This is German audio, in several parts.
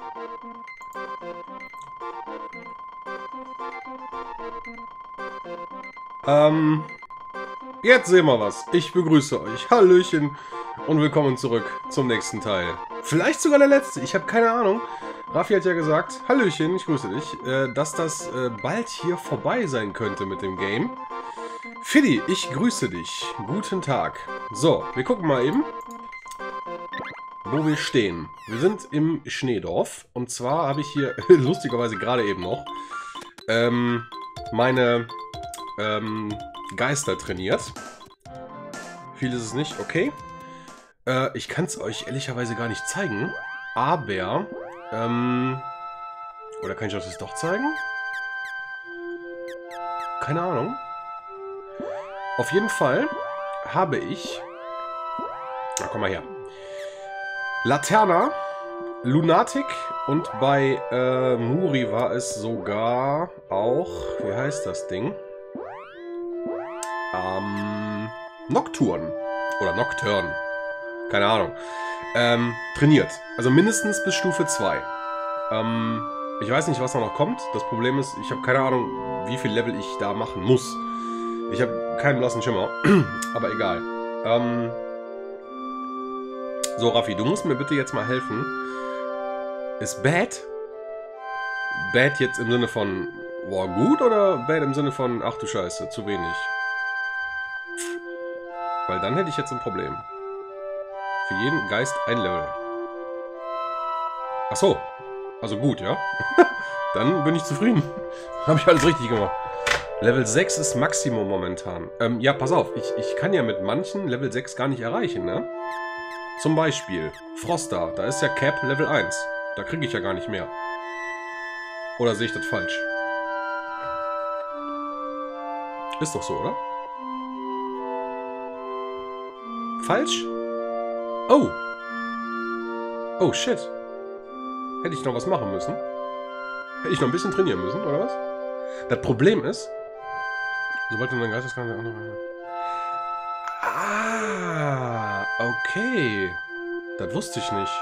Jetzt sehen wir was. Ich begrüße euch. Hallöchen und willkommen zurück zum nächsten Teil. Vielleicht sogar der letzte, ich habe keine Ahnung. Raffi hat ja gesagt, Hallöchen, ich grüße dich, dass das bald hier vorbei sein könnte mit dem Game. Fiddy, ich grüße dich. Guten Tag. So, wir gucken mal eben, wo wir stehen. Wir sind im Schneedorf und zwar habe ich hier, lustigerweise gerade eben noch, meine Geister trainiert. Viel ist es nicht, okay. Ich kann es euch ehrlicherweise gar nicht zeigen, aber, oder kann ich euch das doch zeigen? Keine Ahnung. Auf jeden Fall habe ich, na, komm mal her, Laterna, Lunatic und bei Muri war es sogar auch, wie heißt das Ding? Nocturne oder Nocturne, keine Ahnung, trainiert. Also mindestens bis Stufe 2. Ich weiß nicht, was da noch kommt. Das Problem ist, ich habe keine Ahnung, wie viel Level ich da machen muss. Ich habe keinen blassen Schimmer, aber egal. So, Raffi, du musst mir bitte jetzt mal helfen. Ist bad? Bad jetzt im Sinne von, boah, gut oder bad im Sinne von, ach du Scheiße, zu wenig? Weil dann hätte ich jetzt ein Problem. Für jeden Geist ein Level. Ach so. Also gut, ja. Dann bin ich zufrieden. Habe ich alles richtig gemacht. Level 6 ist Maximum momentan. Ja, pass auf. Ich kann ja mit manchen Level 6 gar nicht erreichen, ne? Zum Beispiel Froster. Da ist ja Cap Level 1. Da kriege ich ja gar nicht mehr. Oder sehe ich das falsch? Ist doch so, oder? Falsch? Oh. Oh, shit. Hätte ich noch was machen müssen? Hätte ich noch ein bisschen trainieren müssen, oder was? Das Problem ist, sobald du dein Geisteskrank der andere... Ah, okay. Das wusste ich nicht.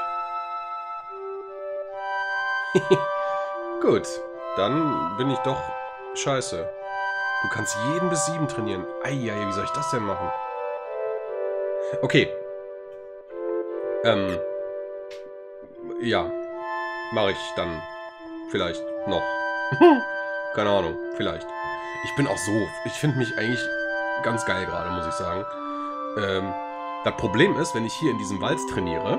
Gut, dann bin ich doch scheiße. Du kannst jeden bis 7 trainieren. Eieiei, wie soll ich das denn machen? Okay. Ja. Mache ich dann vielleicht noch. Keine Ahnung, vielleicht. Ich bin auch so... Ich finde mich eigentlich ganz geil gerade, muss ich sagen. Das Problem ist, wenn ich hier in diesem Wald trainiere,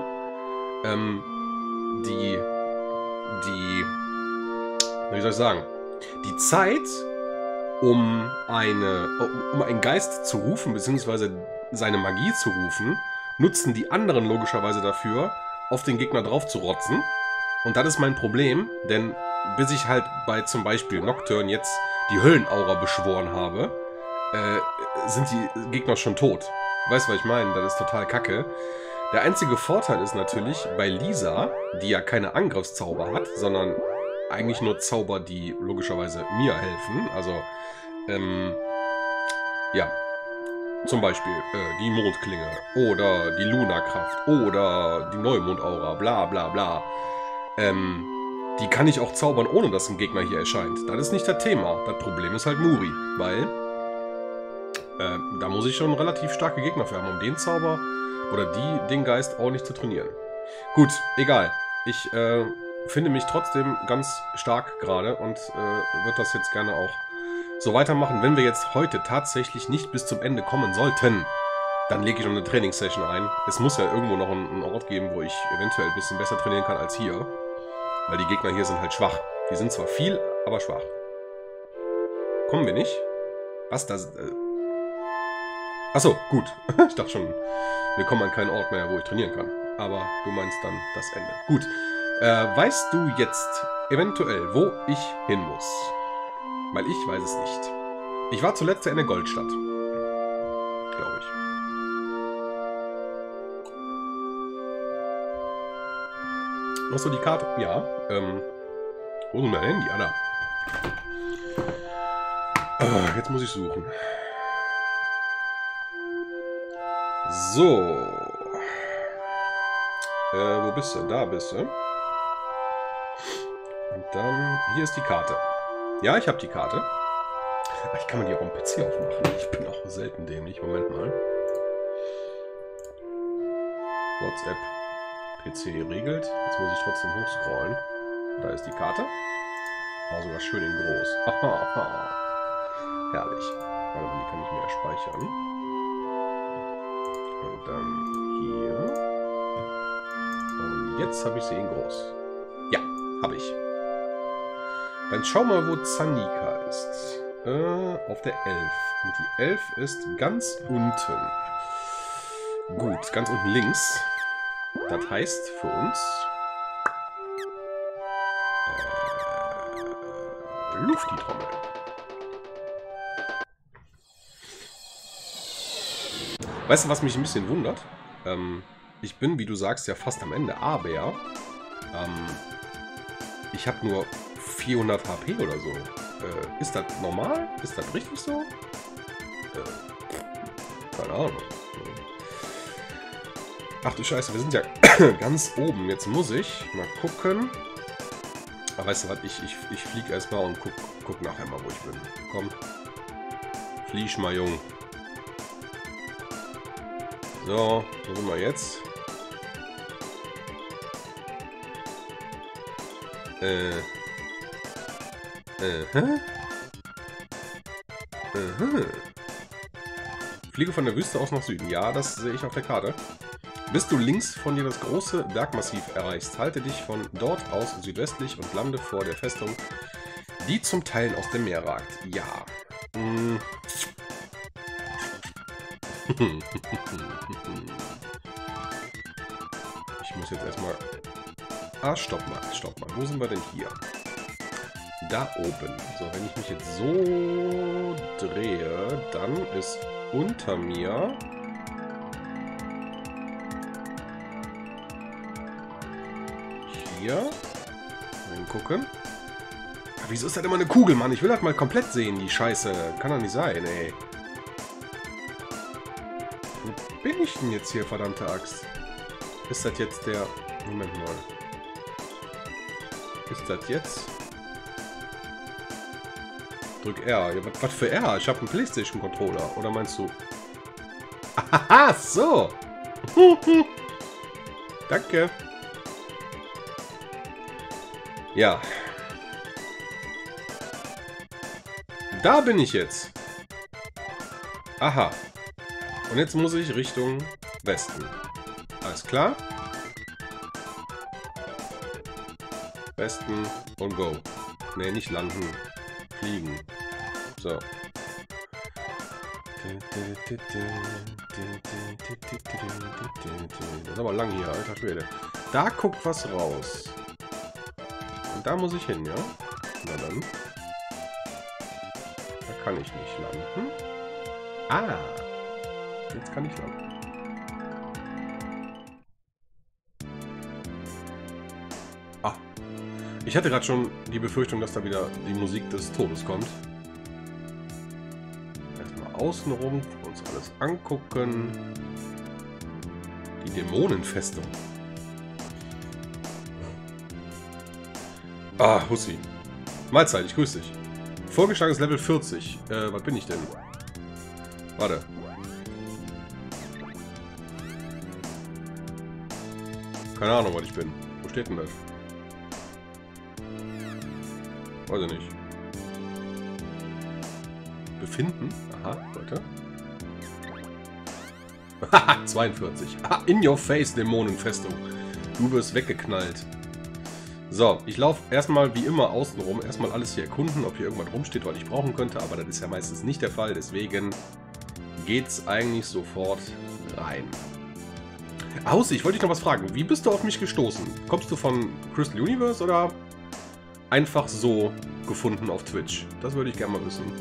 wie soll ich sagen? Die Zeit, um einen Geist zu rufen, beziehungsweise seine Magie zu rufen, nutzen die anderen logischerweise dafür, auf den Gegner drauf zu rotzen. Und das ist mein Problem, denn bis ich halt bei zum Beispiel Nocturne jetzt die Höllenaura beschworen habe, sind die Gegner schon tot. Weißt du, was ich meine? Das ist total kacke. Der einzige Vorteil ist natürlich bei Lisa, die ja keine Angriffszauber hat, sondern eigentlich nur Zauber, die logischerweise mir helfen. Also, ja, zum Beispiel die Mondklinge oder die Lunakraft oder die Neumondaura, bla bla bla. Die kann ich auch zaubern, ohne dass ein Gegner hier erscheint. Das ist nicht das Thema. Das Problem ist halt Muri, weil da muss ich schon relativ starke Gegner für haben, um den Zauber oder den Geist ordentlich zu trainieren. Gut, egal. Ich finde mich trotzdem ganz stark gerade und würde das jetzt gerne auch so weitermachen. Wenn wir jetzt heute tatsächlich nicht bis zum Ende kommen sollten, dann lege ich noch eine Trainingssession ein. Es muss ja irgendwo noch einen Ort geben, wo ich eventuell ein bisschen besser trainieren kann als hier. Weil die Gegner hier sind halt schwach. Die sind zwar viel, aber schwach. Kommen wir nicht? Was das? Achso, gut. Ich dachte schon, wir kommen an keinen Ort mehr, wo ich trainieren kann. Aber du meinst dann das Ende. Gut. Weißt du jetzt eventuell, wo ich hin muss? Weil ich weiß es nicht. Ich war zuletzt in der Goldstadt. Glaube ich. Hast du die Karte? Ja. Wo ist denn mein Handy? Ah, da. Jetzt muss ich suchen. So. Wo bist du? Da bist du. Und dann, hier ist die Karte. Ja, ich habe die Karte. Ach, ich kann mir die auch am PC aufmachen. Ich bin auch selten dämlich. Moment mal. WhatsApp. PC regelt. Jetzt muss ich trotzdem hochscrollen. Da ist die Karte. Aber sogar schön in groß. Herrlich. Warte mal, die kann ich mir ja speichern. Und dann hier. Und jetzt habe ich sie in groß. Ja, habe ich. Dann schau mal, wo Zanika ist. Auf der 11. Und die 11 ist ganz unten. Gut, ganz unten links. Das heißt für uns Lufti-Trommel. Weißt du, was mich ein bisschen wundert? Ich bin, wie du sagst, ja fast am Ende. Aber ich habe nur 400 HP oder so. Ist das normal? Ist das richtig so? Keine Ahnung. Ach du Scheiße, wir sind ja ganz oben. Jetzt muss ich mal gucken. Aber weißt du was, ich fliege erstmal und guck nachher mal, wo ich bin. Komm. Flieg mal, Jung. So, wo sind wir jetzt? Fliege von der Wüste aus nach Süden. Ja, das sehe ich auf der Karte. Bis du links von dir das große Bergmassiv erreichst, halte dich von dort aus südwestlich und lande vor der Festung, die zum Teil aus dem Meer ragt. Ja. Ich muss jetzt erstmal... Ah, stopp mal. Wo sind wir denn hier? Da oben. So, wenn ich mich jetzt so drehe, dann ist unter mir... Hier. Mal gucken. Aber wieso ist das immer eine Kugel, Mann? Ich will das mal komplett sehen, die Scheiße. Kann doch nicht sein, ey. Wo bin ich denn jetzt hier, verdammte Axt? Ist das jetzt der... Moment mal. Ist das jetzt... Drück R. Ja, was für R? Ich habe einen PlayStation-Controller. Oder meinst du... Aha, so. Danke. Ja. Da bin ich jetzt. Aha. Und jetzt muss ich Richtung Westen. Alles klar? Westen und go. Ne, nicht landen. Fliegen. So. Das ist aber lang hier, alter Schwede. Da guckt was raus. Und da muss ich hin, ja? Na dann. Da kann ich nicht landen. Ah! Jetzt kann ich landen. Ah. Ich hatte gerade schon die Befürchtung, dass da wieder die Musik des Todes kommt. Erstmal außenrum, uns alles angucken. Die Dämonenfestung. Ah, Hussi. Mahlzeit, ich grüße dich. Vorgeschlagenes Level 40. Was bin ich denn? Warte. Keine Ahnung, was ich bin. Wo steht denn das? Weiß ich nicht. Befinden? Aha, Leute. Haha, 42. Ah, in your face, Dämonenfestung. Du wirst weggeknallt. So, ich laufe erstmal wie immer außen rum. Erstmal alles hier erkunden, ob hier irgendwas rumsteht, was ich brauchen könnte. Aber das ist ja meistens nicht der Fall. Deswegen geht's eigentlich sofort rein. Außer, ich wollte dich noch was fragen. Wie bist du auf mich gestoßen? Kommst du von Crystal Universe oder einfach so gefunden auf Twitch? Das würde ich gerne mal wissen.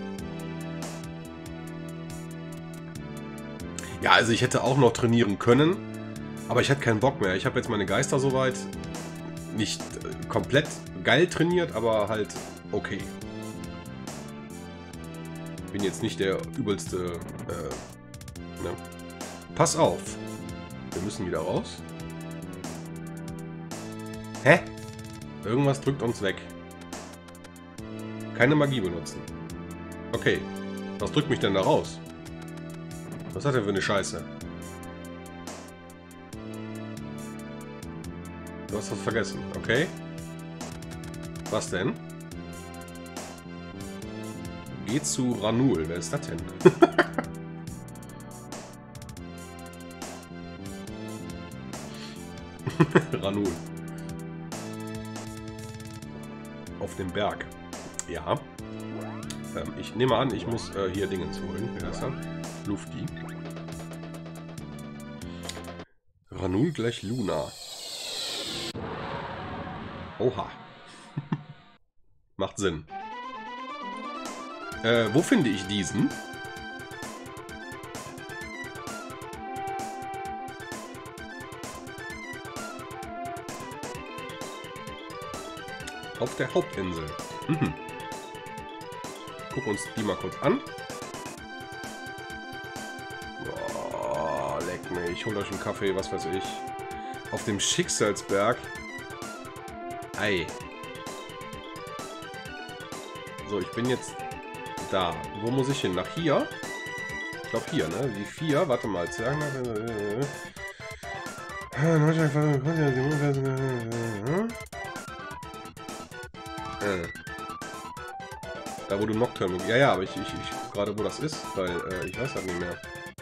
Ja, also ich hätte auch noch trainieren können. Aber ich hatte keinen Bock mehr. Ich habe jetzt meine Geister soweit. Nicht komplett geil trainiert, aber halt okay. Bin jetzt nicht der übelste. Ne? Pass auf. Wir müssen wieder raus. Hä? Irgendwas drückt uns weg. Keine Magie benutzen. Okay. Was drückt mich denn da raus? Was hat er für eine Scheiße? Du hast was vergessen. Okay. Was denn? Geh zu Ranul. Wer ist das denn? Ranul. Auf dem Berg. Ja. Ich nehme an, ich muss hier Dingens holen. Wer ist das? Lufti. Ranul gleich Luna. Oha. Macht Sinn. Wo finde ich diesen? Auf der Hauptinsel. Mhm. Gucken uns die mal kurz an. Oh, leck mich. Holt euch einen Kaffee, was weiß ich. Auf dem Schicksalsberg. Ei. So, ich bin jetzt da. Wo muss ich hin? Nach hier? Ich glaube hier, ne? Die 4. Warte mal. Da wo du Nocturne... Ja, ja, aber ich gerade wo das ist, weil ich weiß das nicht mehr.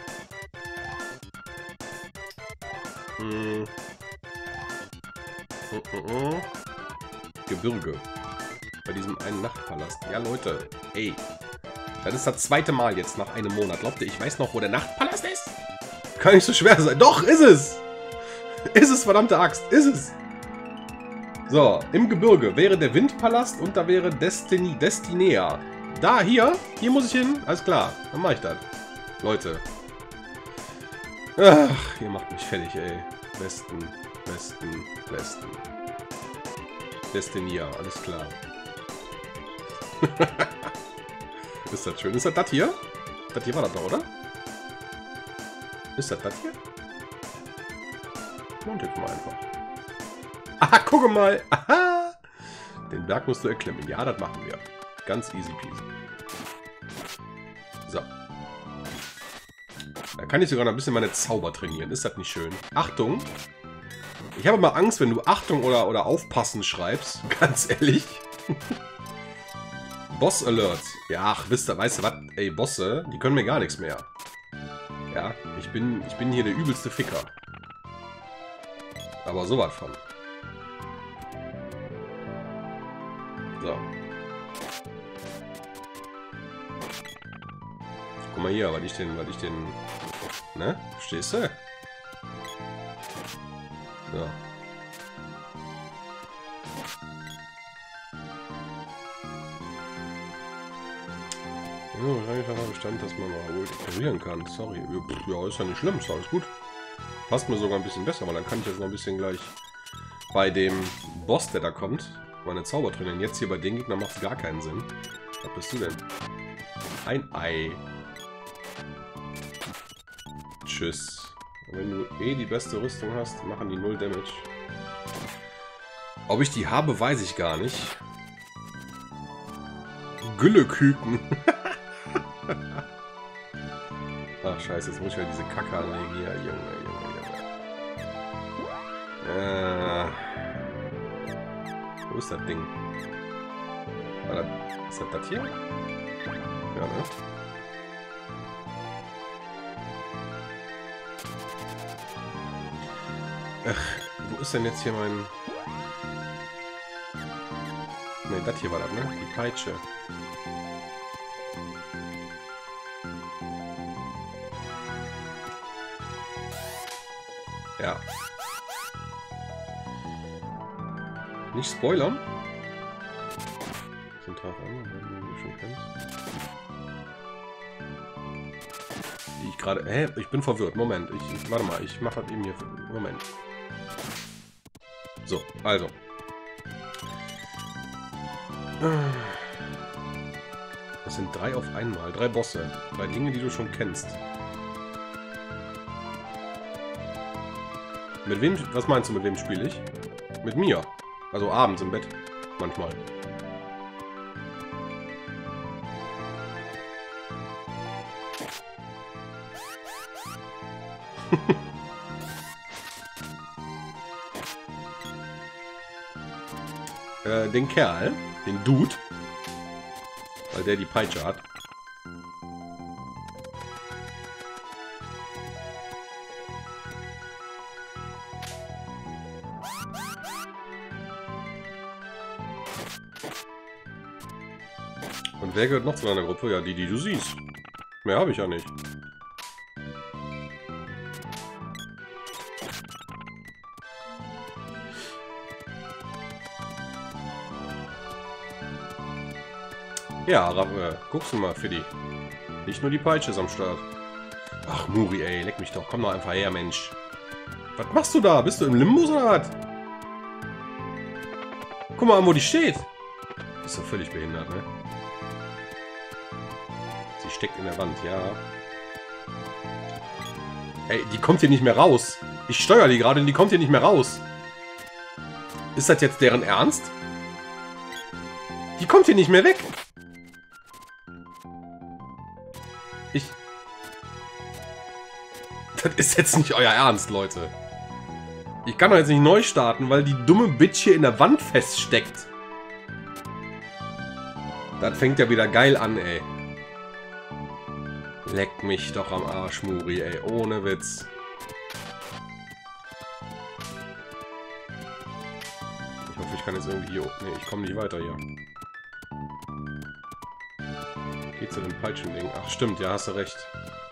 Gebirge. Bei diesem einen Nachtpalast. Ja, Leute. Ey. Das ist das zweite Mal jetzt nach einem Monat. Glaubt ihr, ich weiß noch, wo der Nachtpalast ist? Kann nicht so schwer sein. Doch, ist es! Ist es, verdammte Axt. Ist es! So, im Gebirge wäre der Windpalast und da wäre Destinea. Da, hier muss ich hin. Alles klar, dann mache ich das. Leute. Ach, ihr macht mich fertig, ey. Westen. Destinea, alles klar. Ist das schön? Ist das das hier? Das hier war das doch, oder? Ist das das hier? Und jetzt mal einfach. Aha, gucke mal. Aha. Den Berg musst du erklimmen. Ja, das machen wir. Ganz easy peasy. So. Da kann ich sogar noch ein bisschen meine Zauber trainieren. Ist das nicht schön? Achtung. Ich habe mal Angst, wenn du Achtung oder Aufpassen schreibst. Ganz ehrlich. Boss Alert. Ja, ach, weißt du was? Ey, Bosse, die können mir gar nichts mehr. Ja, ich bin hier der übelste Ficker. Aber sowas von. So. Guck mal hier, was ich den... Ne? Verstehst du? So. Ja, wahrscheinlich hat er Bestand, dass man auch wohl ignorieren kann. Sorry. Ja, ist ja nicht schlimm, ist alles gut. Passt mir sogar ein bisschen besser, weil dann kann ich jetzt noch ein bisschen gleich bei dem Boss, der da kommt, meine Zauber trainieren. Jetzt hier bei den Gegnern macht es gar keinen Sinn. Was bist du denn? Ein Ei. Tschüss. Und wenn du eh die beste Rüstung hast, machen die 0 Damage. Ob ich die habe, weiß ich gar nicht. Gülleküken. Ach scheiße, jetzt muss ich ja diese Kacke anlegen hier. Junge. Wo ist das Ding? Ist das hier? Ja, ne? Ach, wo ist denn jetzt hier mein... Ne, das hier war das, ne? Die Peitsche. Ja. Nicht spoilern. Zentral an, wenn du schon kennst. Die ich gerade... Hä? Ich bin verwirrt. Moment. Warte mal. Ich mache das eben hier... Moment. So, also. Das sind 3 auf einmal. 3 Bosse. 3 Dinge, die du schon kennst. Mit wem... Was meinst du, mit wem spiele ich? Mit mir. Also abends im Bett. Manchmal. den Kerl, den Dude, weil der die Peitsche hat. Und wer gehört noch zu einer Gruppe? Ja, die du siehst. Mehr habe ich ja nicht. Ja, guckst du mal, Fiddy. Nicht nur die Peitsche ist am Start. Ach, Muri, ey, leck mich doch. Komm doch einfach her, Mensch. Was machst du da? Bist du im Limbus oder was? Guck mal an, wo die steht. Ist doch völlig behindert, ne? Sie steckt in der Wand, ja. Ey, die kommt hier nicht mehr raus. Ich steuere die gerade und die kommt hier nicht mehr raus. Ist das jetzt deren Ernst? Die kommt hier nicht mehr weg. Das ist jetzt nicht euer Ernst, Leute. Ich kann doch jetzt nicht neu starten, weil die dumme Bitch hier in der Wand feststeckt. Das fängt ja wieder geil an, ey. Leck mich doch am Arsch, Muri, ey. Ohne Witz. Ich hoffe, ich kann jetzt irgendwie hier... Nee, ich komme nicht weiter hier. Geht zu dem Peitschending. Ach, stimmt, ja, hast du recht.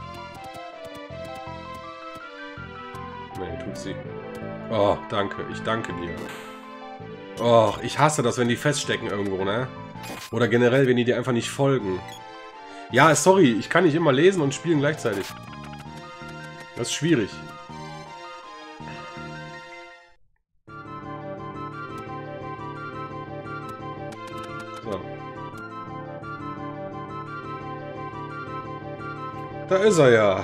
Nee, tut sie. Oh, danke. Ich danke dir. Oh, ich hasse das, wenn die feststecken irgendwo, ne? Oder generell, wenn die dir einfach nicht folgen. Ja, sorry, ich kann nicht immer lesen und spielen gleichzeitig. Das ist schwierig. So. Da ist er ja.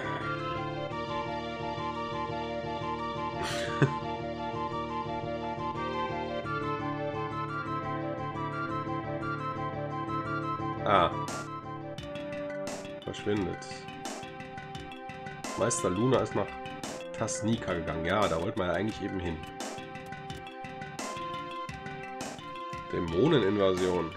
Ah. Verschwindet. Meister Luna ist nach Tasnica gegangen. Ja, da wollte man ja eigentlich eben hin. Dämoneninvasion.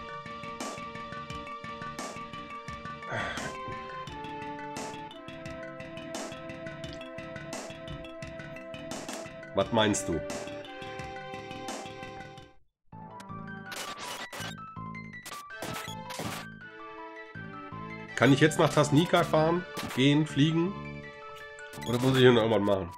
Was meinst du? Kann ich jetzt nach Tasnica fahren? Gehen? Fliegen? Oder muss ich hier noch irgendwann machen?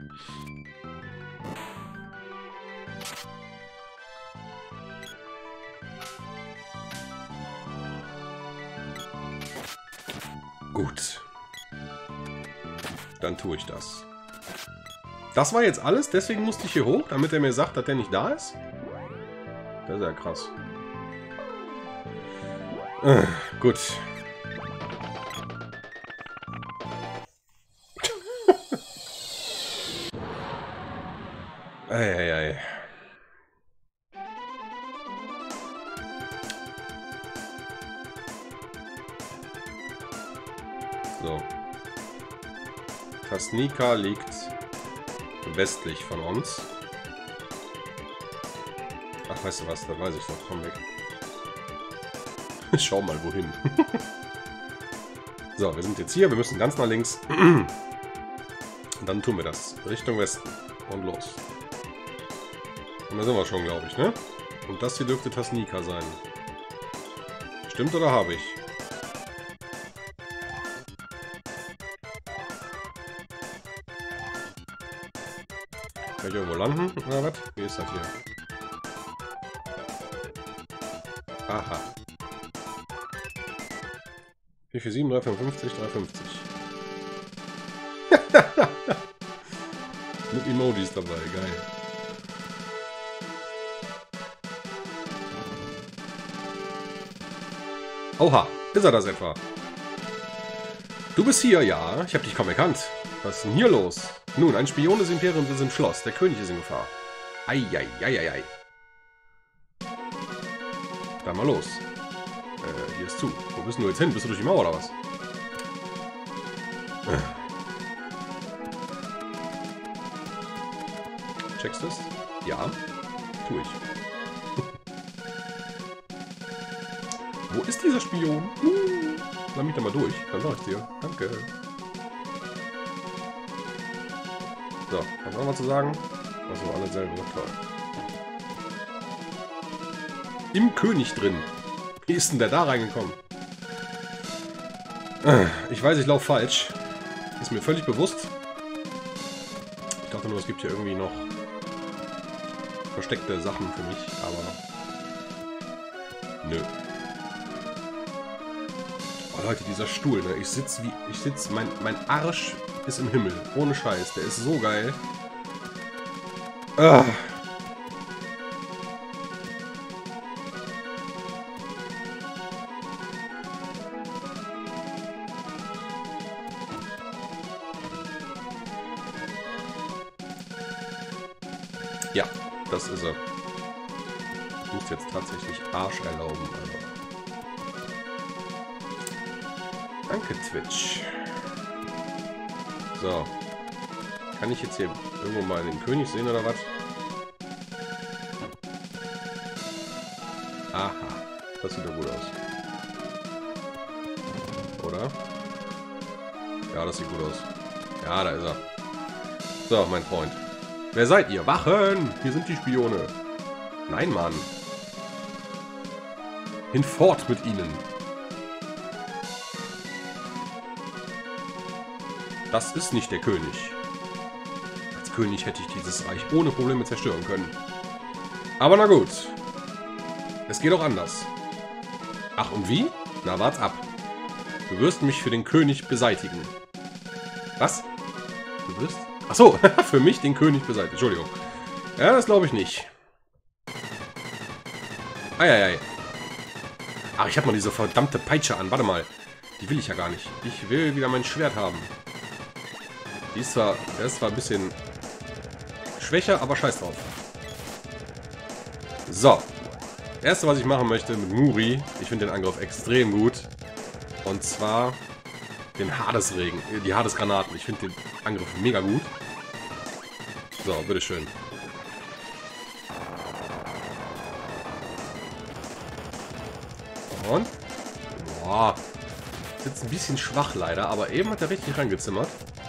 Gut. Dann tue ich das. Das war jetzt alles? Deswegen musste ich hier hoch, damit er mir sagt, dass der nicht da ist? Das ist ja krass. Gut. Eieiei. So. Tasnica liegt westlich von uns. Ach, weißt du was? Da weiß ich doch. Komm weg. Schau mal, wohin. So, wir sind jetzt hier. Wir müssen ganz nach links. Und dann tun wir das. Richtung Westen. Und los. Und da sind wir schon, glaube ich, ne? Und das hier dürfte Tasnica sein. Stimmt oder habe ich? Kann ich irgendwo landen? Oder was? Wie ist das hier? Aha. 447, 355, 350. Mit Emojis dabei, geil. Oha, ist er das etwa? Du bist hier, ja. Ich habe dich kaum erkannt. Was ist denn hier los? Nun, ein Spion des Imperiums ist im Schloss. Der König ist in Gefahr. Eieieiei. Dann mal los. Hier ist zu. Wo bist du jetzt hin? Bist du durch die Mauer oder was? Checkst du es? Ja. Tu ich. Wo ist dieser Spion? Lass mich da mal durch. Dann sag ich dir. Danke. So, was haben wir zu sagen? Achso, alle selber. Toll. Im König drin. Wie ist denn der da reingekommen? Ich weiß, ich laufe falsch. Ist mir völlig bewusst. Ich dachte nur, es gibt hier irgendwie noch versteckte Sachen für mich, aber nö. Oh Leute, dieser Stuhl, ne? Ich sitze, mein Arsch ist im Himmel. Ohne Scheiß, der ist so geil. Ah. Ja, das ist er. Ich muss jetzt tatsächlich Arsch erlauben. Also. Danke, Twitch. So. Kann ich jetzt hier irgendwo mal den König sehen oder was? Aha. Das sieht doch gut aus. Oder? Ja, das sieht gut aus. Ja, da ist er. So, mein Freund. Wer seid ihr? Wachen! Hier sind die Spione. Nein, Mann. Hinfort mit ihnen. Das ist nicht der König. Als König hätte ich dieses Reich ohne Probleme zerstören können. Aber na gut. Es geht auch anders. Ach, und wie? Na, wart's ab. Du wirst mich für den König beseitigen. Was? Du wirst... Ach so, für mich den König beseitigen. Entschuldigung. Ja, das glaube ich nicht. Eieiei. Ach, ich habe mal diese verdammte Peitsche an. Warte mal. Die will ich ja gar nicht. Ich will wieder mein Schwert haben. Der ist zwar ein bisschen schwächer, aber scheiß drauf. So. Das erste, was ich machen möchte mit Muri, ich finde den Angriff extrem gut. Und zwar den Hadesregen, die Hadesgranaten. Ich finde den Angriff mega gut. So, bitteschön. Und? Boah. Ist jetzt ein bisschen schwach leider, aber eben hat er richtig reingezimmert.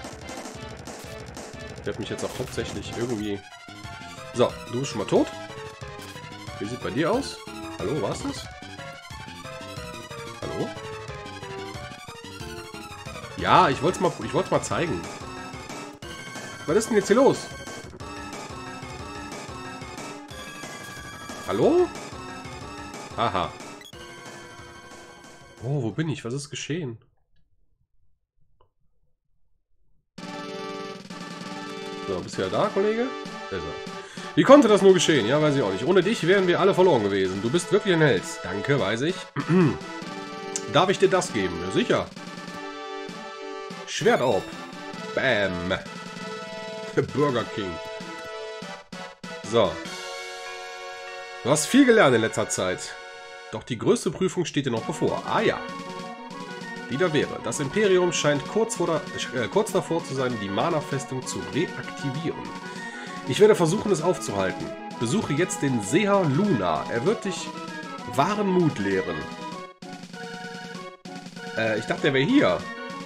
Ich werde mich jetzt auch hauptsächlich irgendwie... So, du bist schon mal tot. Wie sieht bei dir aus? Hallo, war's das? Hallo? Ja, ich wollte es mal zeigen. Was ist denn jetzt hier los? Hallo? Aha. Oh, wo bin ich? Was ist geschehen? So, bist du ja da, Kollege? Also. Wie konnte das nur geschehen? Ja, weiß ich auch nicht. Ohne dich wären wir alle verloren gewesen. Du bist wirklich ein Held. Danke, weiß ich. Darf ich dir das geben? Ja, sicher. Schwert auf. Bam. Burger King. So. Du hast viel gelernt in letzter Zeit. Doch die größte Prüfung steht dir noch bevor. Ah ja. Wieder wäre. Das Imperium scheint kurz davor zu sein, die Mana-Festung zu reaktivieren. Ich werde versuchen, es aufzuhalten. Besuche jetzt den Seher Luna. Er wird dich wahren Mut lehren. Ich dachte, er wäre hier.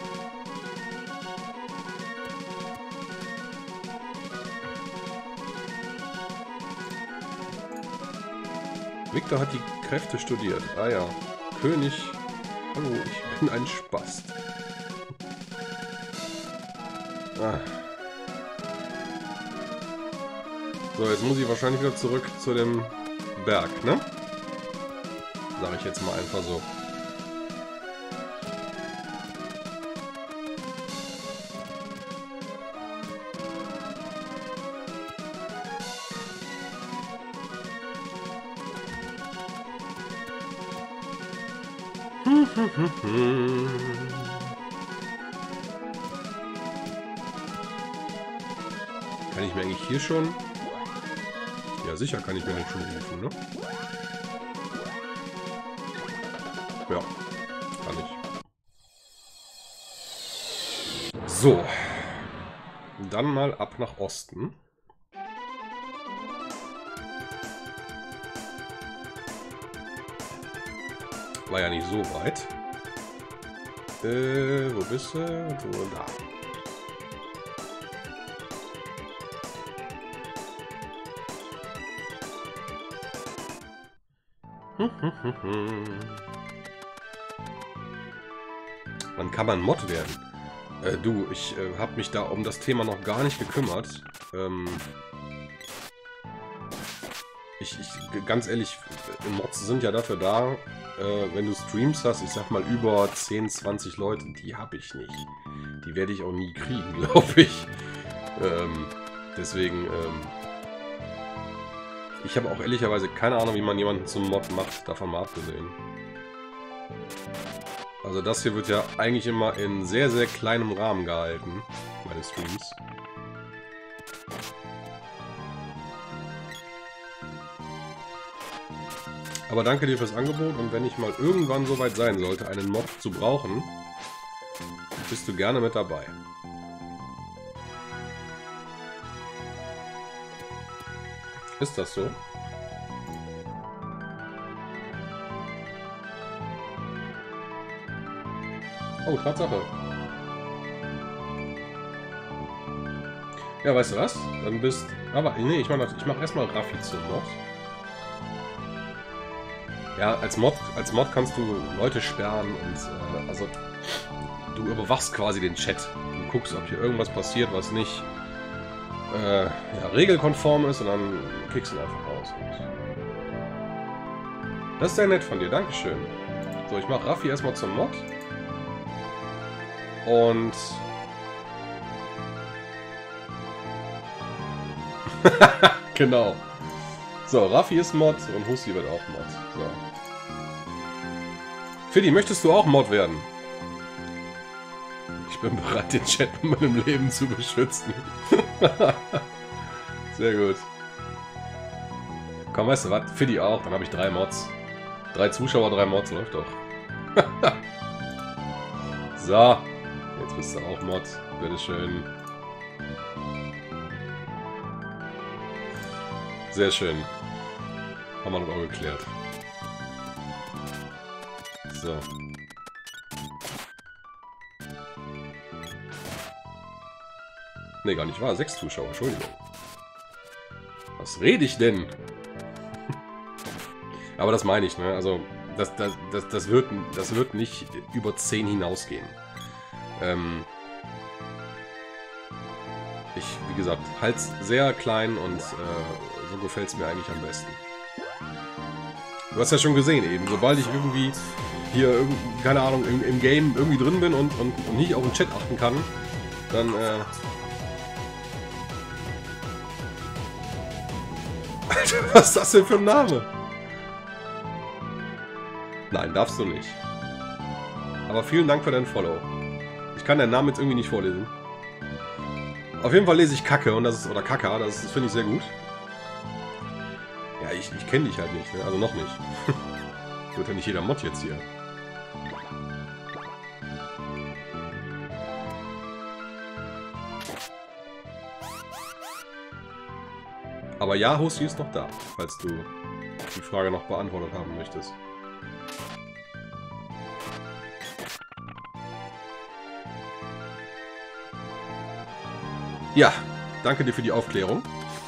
Victor hat die Kräfte studiert. Ah ja. König. Hallo, ich bin ein Spast. Ah. So, jetzt muss ich wahrscheinlich wieder zurück zu dem Berg, ne? Sag ich jetzt mal einfach so. Kann ich mir eigentlich hier schon... Ja, sicher kann ich mir den schon rufen, ne? Ja, kann ich. So. Dann mal ab nach Osten. War ja nicht so weit. Wo bist du? So, da. Wann kann man Mod werden? Du, ich habe mich da um das Thema noch gar nicht gekümmert. Ganz ehrlich, Mods sind ja dafür da, wenn du Streams hast, ich sag mal über 10, 20 Leute, die habe ich nicht. Die werde ich auch nie kriegen, glaube ich. Deswegen, ich habe auch ehrlicherweise keine Ahnung, wie man jemanden zum Mod macht, davon mal abgesehen. Also das hier wird ja eigentlich immer in sehr, sehr kleinem Rahmen gehalten, meine Streams. Aber danke dir fürs Angebot und wenn ich mal irgendwann so weit sein sollte, einen Mod zu brauchen, bist du gerne mit dabei. Ist das so? Oh, Tatsache. Ja, weißt du was? Dann bist... Aber, nee, ich mach erstmal Raffi zum Mod. Ja, als Mod kannst du Leute sperren und, also... Du überwachst quasi den Chat. Du guckst, ob hier irgendwas passiert, was nicht... ja, regelkonform ist und dann kickst du ihn einfach raus. Das ist sehr nett von dir, dankeschön. So, ich mach Raffi erstmal zum Mod. Und... genau. So, Raffi ist Mod und Hussi wird auch Mod. So. Fiddy, möchtest du auch Mod werden? Ich bin bereit, den Chat mit meinem Leben zu beschützen. Sehr gut. Komm, weißt du was? Fiddy auch, dann habe ich 3 Mods. 3 Zuschauer, 3 Mods, läuft doch. So. Jetzt bist du auch Mod. Bitteschön. Sehr schön. Haben wir das auch geklärt. So. Ne, gar nicht wahr. 6 Zuschauer, Entschuldigung. Was rede ich denn? Aber das meine ich, ne? Also, das wird nicht über 10 hinausgehen. Wie gesagt, halt's sehr klein und so gefällt es mir eigentlich am besten. Du hast ja schon gesehen eben, sobald ich irgendwie hier, keine Ahnung, im Game irgendwie drin bin und nicht auf den Chat achten kann, dann, Alter, was ist das denn für ein Name? Nein, darfst du nicht. Aber vielen Dank für dein Follow. Ich kann deinen Namen jetzt irgendwie nicht vorlesen. Auf jeden Fall lese ich Kacke und das ist, oder Kaka, das finde ich sehr gut. Ja, ich kenne dich halt nicht, ne? Also noch nicht. Wird ja nicht jeder Mod jetzt hier. Aber ja, Hussi ist noch da, falls du die Frage noch beantwortet haben möchtest. Ja, danke dir für die Aufklärung.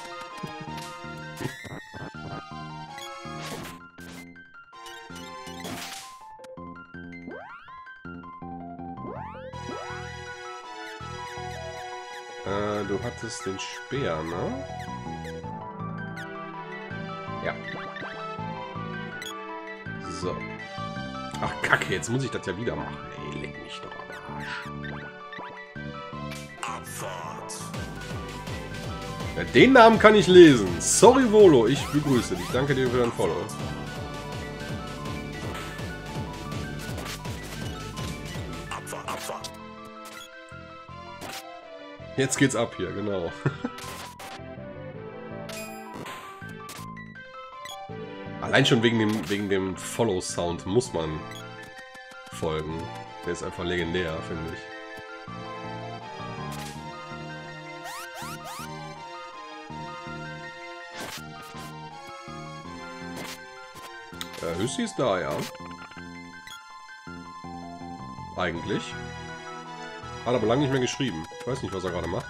Du hattest den Speer, ne? Ja. So. Ach, Kacke, jetzt muss ich das ja wieder machen. Ey, leck mich doch am Arsch. Abfahrt. Ja, den Namen kann ich lesen. Sorry, Volo, ich begrüße dich. Danke dir für dein Follow. Abfahrt, Abfahrt. Jetzt geht's ab hier, genau. Allein schon wegen dem Follow-Sound muss man folgen. Der ist einfach legendär, finde ich. Hüssi ist da, ja. eigentlich. Hat aber lange nicht mehr geschrieben. Ich weiß nicht, was er gerade macht.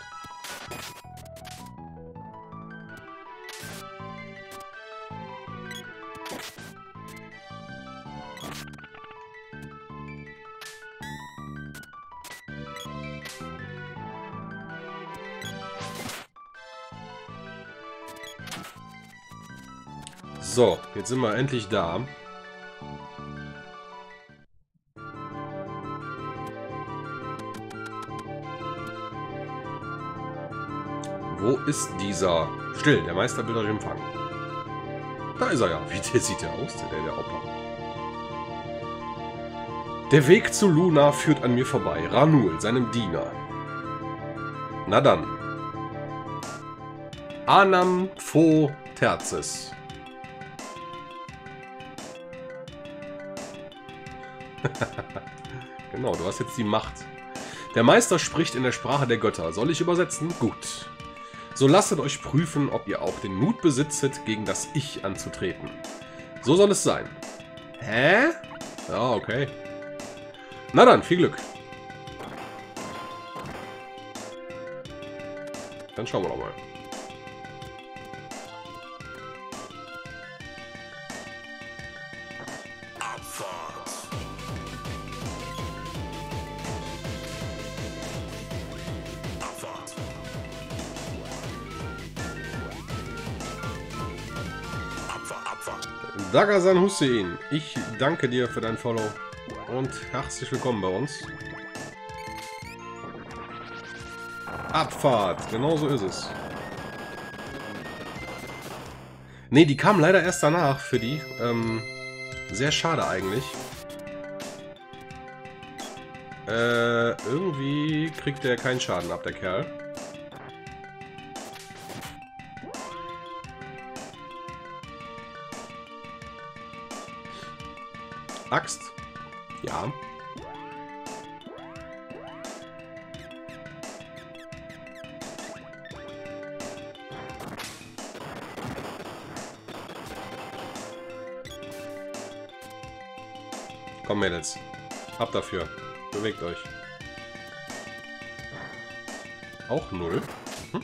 So, jetzt sind wir endlich da. Wo ist dieser? Still, der Meister will euch empfangen. Da ist er ja. Wie sieht der aus? Der Hauptmann. Der Weg zu Luna führt an mir vorbei. Ranul, seinem Diener. Na dann. Anam Pho Terzis. Genau, du hast jetzt die Macht. Der Meister spricht in der Sprache der Götter. Soll ich übersetzen? Gut. So lasset euch prüfen, ob ihr auch den Mut besitzet, gegen das Ich anzutreten. So soll es sein. Hä? Ja, okay. Na dann, viel Glück. Dann schauen wir doch mal. Dagasan Hussein, ich danke dir für dein Follow und herzlich willkommen bei uns. Abfahrt, genau so ist es. Ne, die kam leider erst danach für die. Sehr schade eigentlich. Irgendwie kriegt der keinen Schaden ab, der Kerl. Axt? Ja. Komm, Mädels. Ab dafür. Bewegt euch. Auch 0. Hm?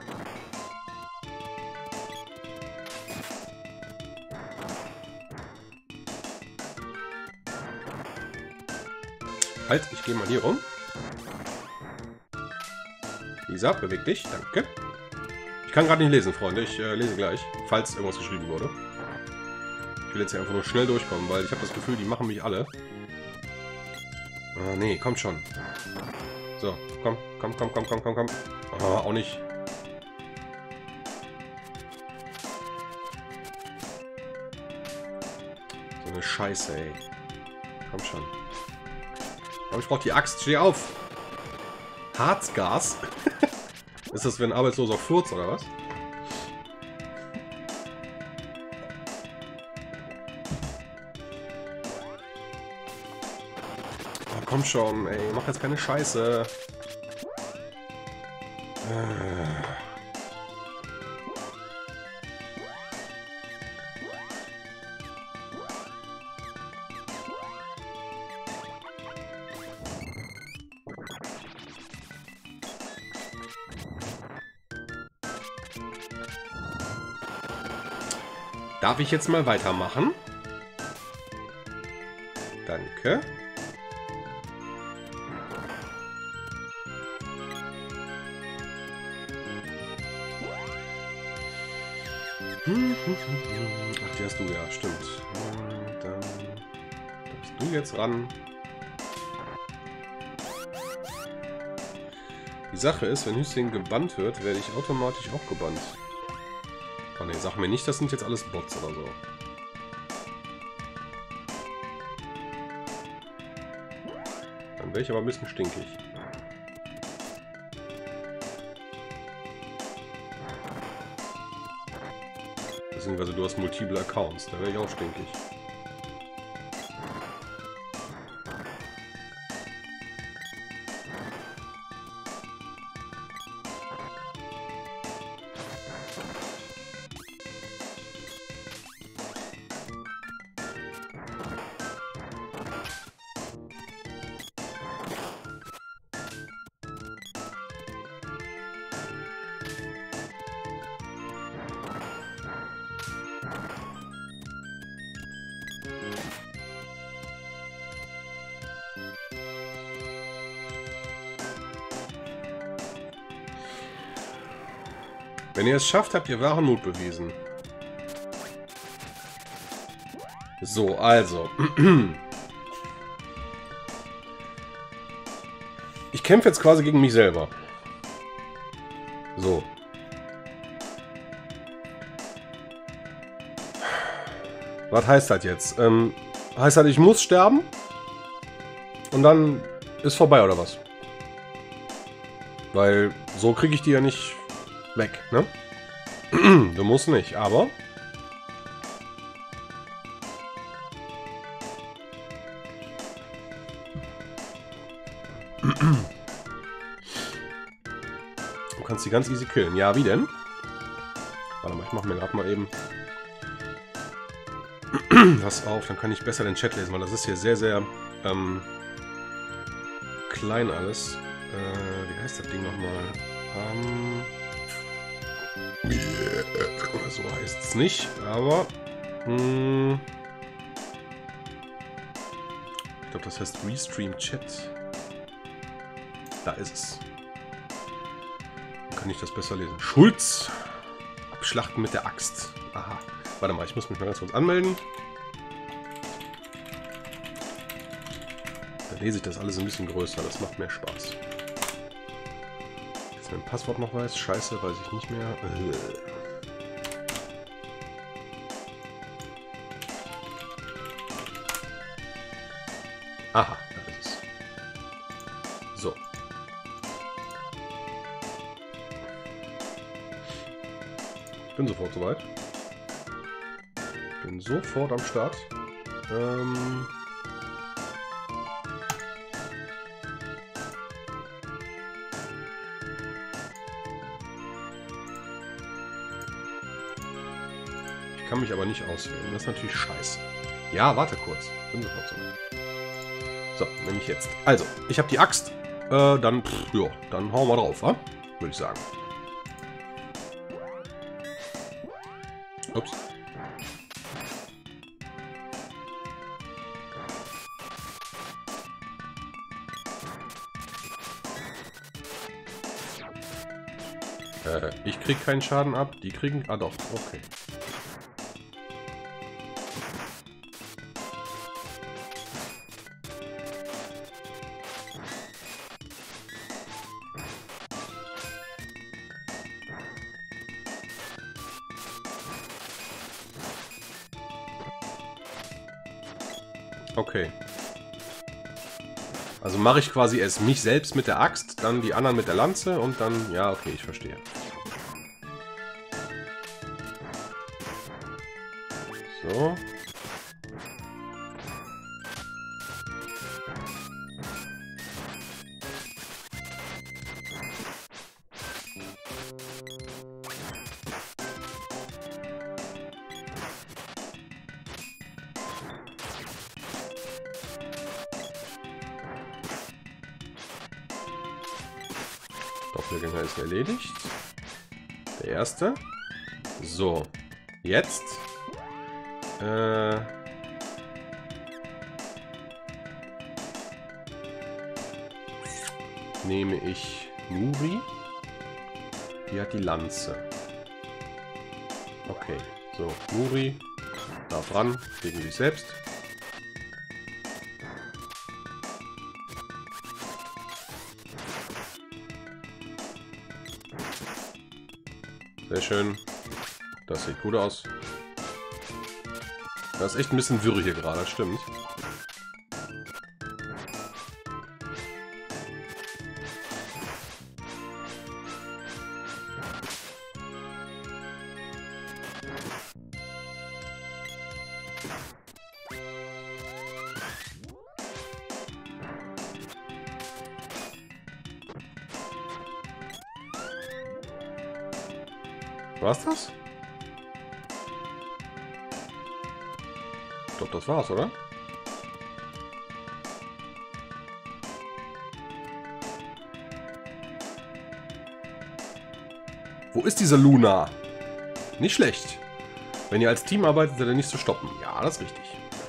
Halt, ich gehe mal hier rum. Lisa, beweg dich. Danke. Ich kann gerade nicht lesen, Freunde. Ich lese gleich, falls irgendwas geschrieben wurde. Ich will jetzt hier einfach nur schnell durchkommen, weil ich habe das Gefühl, die machen mich alle. Ah, nee, kommt schon. So, komm. Ah, auch nicht. So eine Scheiße, ey. Komm schon. Aber ich brauche die Axt. Steh auf! Harzgas? Ist das wie ein arbeitsloser Furz, oder was? Oh, komm schon, ey. Mach jetzt keine Scheiße. Darf ich jetzt mal weitermachen? Danke. Ach, die hast du ja, stimmt. Dann darfst du jetzt ran. Die Sache ist, wenn Hüsschen gebannt wird, werde ich automatisch auch gebannt. Oh ne, sag mir nicht, das sind jetzt alles Bots oder so. Dann wäre ich aber ein bisschen stinkig. Beziehungsweise du hast multiple Accounts, da wäre ich auch stinkig. Wenn ihr es schafft, habt ihr wahren Mut bewiesen. So, also. Ich kämpfe jetzt quasi gegen mich selber. So. Was heißt das jetzt? Heißt das, ich muss sterben? Und dann ist vorbei, oder was? Weil so kriege ich die ja nicht weg, ne? Du musst nicht, aber... Du kannst die ganz easy killen. Ja, wie denn? Warte mal, ich mache mir gerade mal eben was auf, dann kann ich besser den Chat lesen, weil das ist hier sehr, sehr klein alles. Wie heißt das Ding nochmal? So heißt es nicht, aber ich glaube, das heißt Restream Chat. Da ist es. Dann kann ich das besser lesen. Schulz! Abschlachten mit der Axt. Aha. Warte mal, ich muss mich mal ganz kurz anmelden. Dann lese ich das alles ein bisschen größer. Das macht mehr Spaß. Jetzt mein Passwort noch weiß. Scheiße, weiß ich nicht mehr. Aha, da ist es. So. Bin sofort soweit. Bin sofort am Start. Ich kann mich aber nicht auswählen. Das ist natürlich scheiße. Ja, warte kurz. Bin sofort soweit. So, nämlich jetzt. Also, ich habe die Axt. Dann, ja, dann hauen wir drauf, wa? Würde ich sagen. Ups. Ich krieg keinen Schaden ab. Die kriegen... Ah doch, okay. Okay. Also mache ich quasi erst mich selbst mit der Axt, dann die anderen mit der Lanze und dann... Ja, okay, ich verstehe. So. Doppelgänger ist erledigt. Der erste. So. Jetzt. Nehme ich Nuri. Die hat die Lanze. Okay. So. Nuri darf ran gegen sich selbst. Sehr schön. Das sieht gut aus. Das ist echt ein bisschen Wirre hier gerade, das stimmt. War's das? Ich glaube, das war's, oder? Wo ist diese Luna? Nicht schlecht. Wenn ihr als Team arbeitet, seid ihr nicht zu stoppen. Ja, das ist richtig.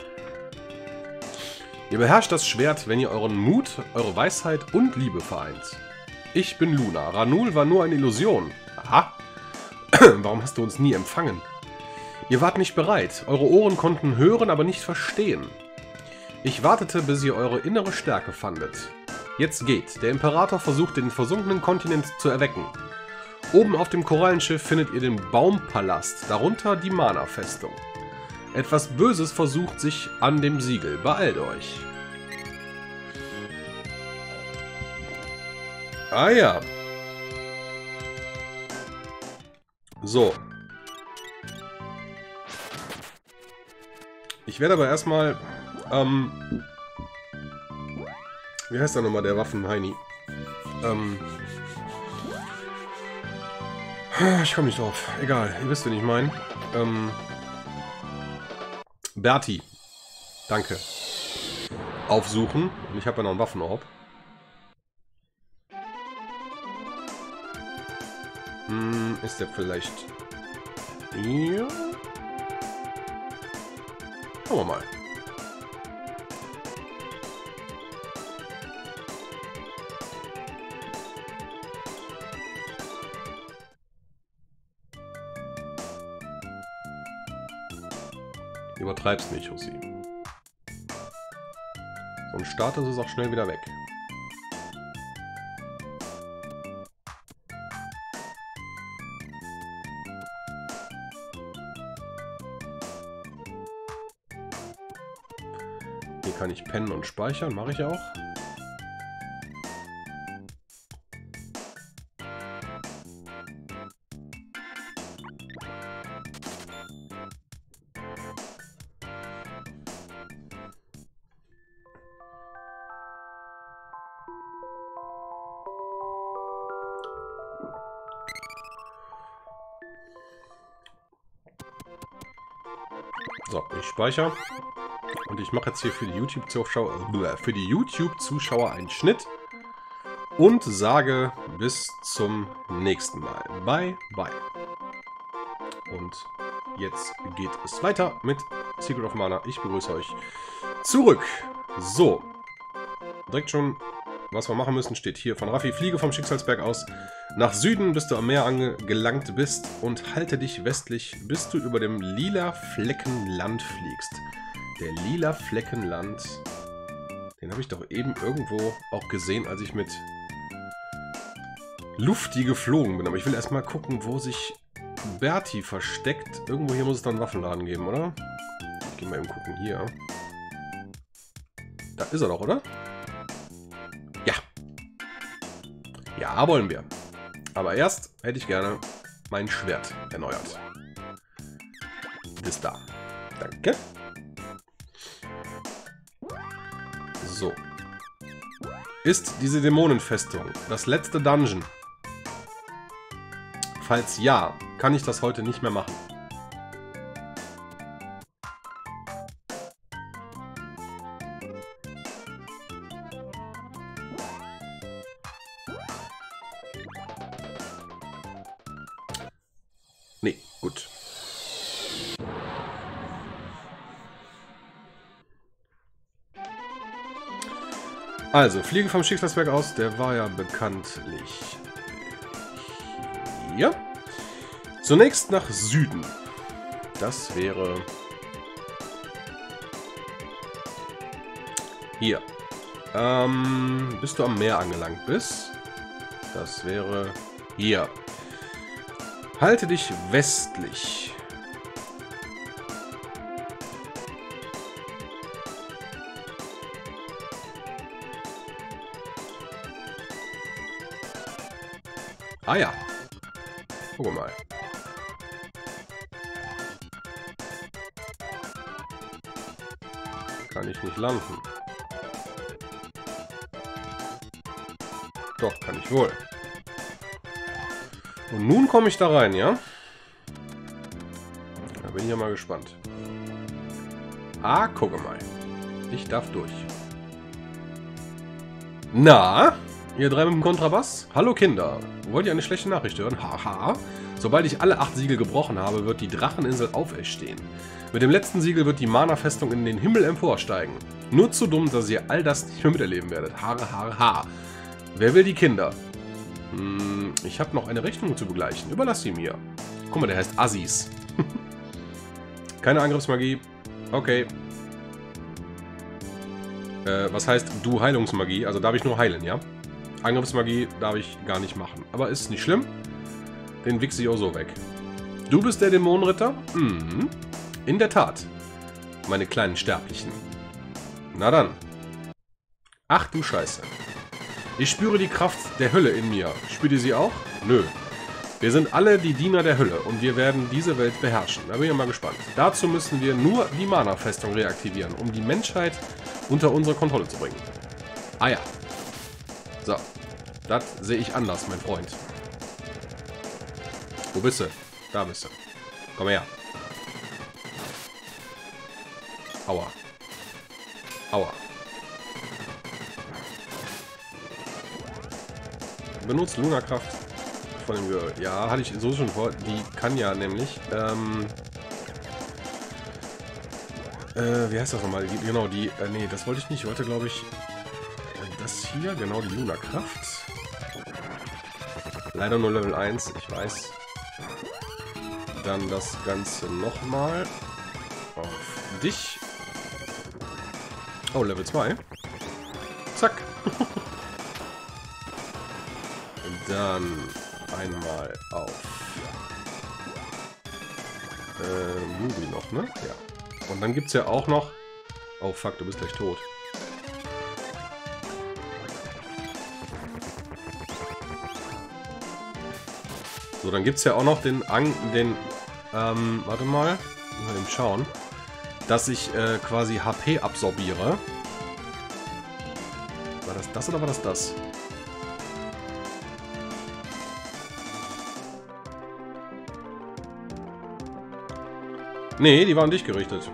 Ihr beherrscht das Schwert, wenn ihr euren Mut, eure Weisheit und Liebe vereint. Ich bin Luna. Ranul war nur eine Illusion. Aha. Warum hast du uns nie empfangen? Ihr wart nicht bereit. Eure Ohren konnten hören, aber nicht verstehen. Ich wartete, bis ihr eure innere Stärke fandet. Jetzt geht. Der Imperator versucht, den versunkenen Kontinent zu erwecken. Oben auf dem Korallenschiff findet ihr den Baumpalast, darunter die Mana-Festung. Etwas Böses versucht sich an dem Siegel. Beeilt euch. Ah ja. So. Ich werde aber erstmal, wie heißt da nochmal der Waffen-Heini? Ich komme nicht drauf. Egal, ihr wisst, wen ich meine. Berti. Danke. Aufsuchen. Und ich habe ja noch einen Waffenorb. Ist der vielleicht hier? Schauen wir mal. Übertreib's nicht, Hussi. So ein Status ist auch schnell wieder weg. Hier kann ich pennen und speichern, mache ich auch. So, ich speichere. Und ich mache jetzt hier für die YouTube-Zuschauer einen Schnitt. Und sage bis zum nächsten Mal. Bye, bye. Und jetzt geht es weiter mit Secret of Mana. Ich begrüße euch zurück. So. Direkt schon, was wir machen müssen, steht hier von Raffi. Fliege vom Schicksalsberg aus nach Süden, bis du am Meer angelangt bist und halte dich westlich, bis du über dem lila Fleckenland fliegst. Der lila Fleckenland, den habe ich doch eben irgendwo auch gesehen, als ich mit Lufti geflogen bin. Aber ich will erstmal gucken, wo sich Berti versteckt. Irgendwo hier muss es dann einen Waffenladen geben, oder? Ich gehe mal eben gucken hier. Da ist er doch, oder? Ja. Ja, wollen wir. Aber erst hätte ich gerne mein Schwert erneuert. Das da. Danke. So. Ist diese Dämonenfestung das letzte Dungeon? Falls ja, kann ich das heute nicht mehr machen. Nee, gut. Also, Fliege vom Schicksalsberg aus, der war ja bekanntlich hier. Zunächst nach Süden. Das wäre hier. Bis du am Meer angelangt bist. Das wäre hier. Halte dich westlich. Ah ja. Guck mal. Kann ich nicht landen. Doch, kann ich wohl. Und nun komme ich da rein, ja? Da bin ich ja mal gespannt. Ah, gucke mal. Ich darf durch. Na, ihr drei mit dem Kontrabass? Hallo Kinder. Wollt ihr eine schlechte Nachricht hören? Haha. Sobald ich alle 8 Siegel gebrochen habe, wird die Dracheninsel auferstehen. Mit dem letzten Siegel wird die Mana-Festung in den Himmel emporsteigen. Nur zu dumm, dass ihr all das nicht mehr miterleben werdet. Haare, Haare, Haar. Wer will die Kinder? Ich habe noch eine Rechnung zu begleichen. Überlass sie mir. Guck mal, der heißt Assis. Keine Angriffsmagie. Okay. Was heißt du Heilungsmagie? Also darf ich nur heilen, ja? Angriffsmagie darf ich gar nicht machen. Aber ist nicht schlimm. Den wichse ich auch so weg. Du bist der Dämonenritter? Mhm. In der Tat. Meine kleinen Sterblichen. Na dann. Ach du Scheiße. Ich spüre die Kraft der Hölle in mir. Spürt ihr sie auch? Nö. Wir sind alle die Diener der Hölle und wir werden diese Welt beherrschen. Da bin ich mal gespannt. Dazu müssen wir nur die Mana-Festung reaktivieren, um die Menschheit unter unsere Kontrolle zu bringen. Ah ja. So. Das sehe ich anders, mein Freund. Wo bist du? Da bist du. Komm her. Aua. Aua. Benutzt Lunakraft von dem Girl. Ja, hatte ich so schon vor. Die kann ja nämlich, wie heißt das nochmal? Genau, die, nee, das wollte ich nicht. Ich wollte, glaube ich, das hier, genau, die Lunakraft. Leider nur Level 1, ich weiß. Dann das Ganze nochmal auf dich. Oh, Level 2. Zack. Und dann einmal auf Mugi noch, ne? Ja. Und dann gibt es ja auch noch... Oh fuck, du bist gleich tot. So, dann gibt es ja auch noch den... warte mal eben schauen. Dass ich quasi HP absorbiere. War das das oder war das das? Nee, die waren dich gerichtet.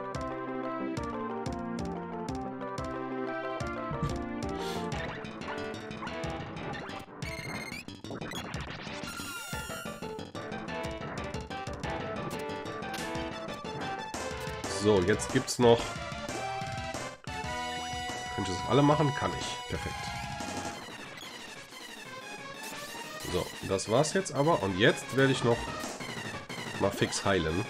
So, jetzt gibt's noch... Könnte ich das alle machen? Kann ich. Perfekt. So, das war's jetzt aber. Und jetzt werde ich noch mal fix heilen.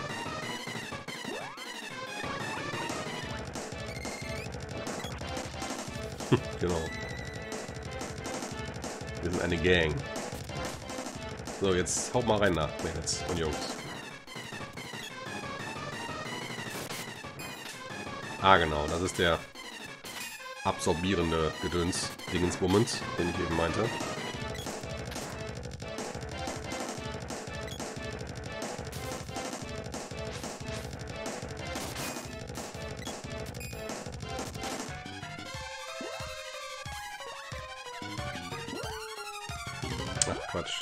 Genau. Wir sind eine Gang. So, jetzt haut mal rein nach, Mädels und Jungs. Ah, genau, das ist der absorbierende Gedöns, Dingensbummens, den ich eben meinte. Ach, Quatsch.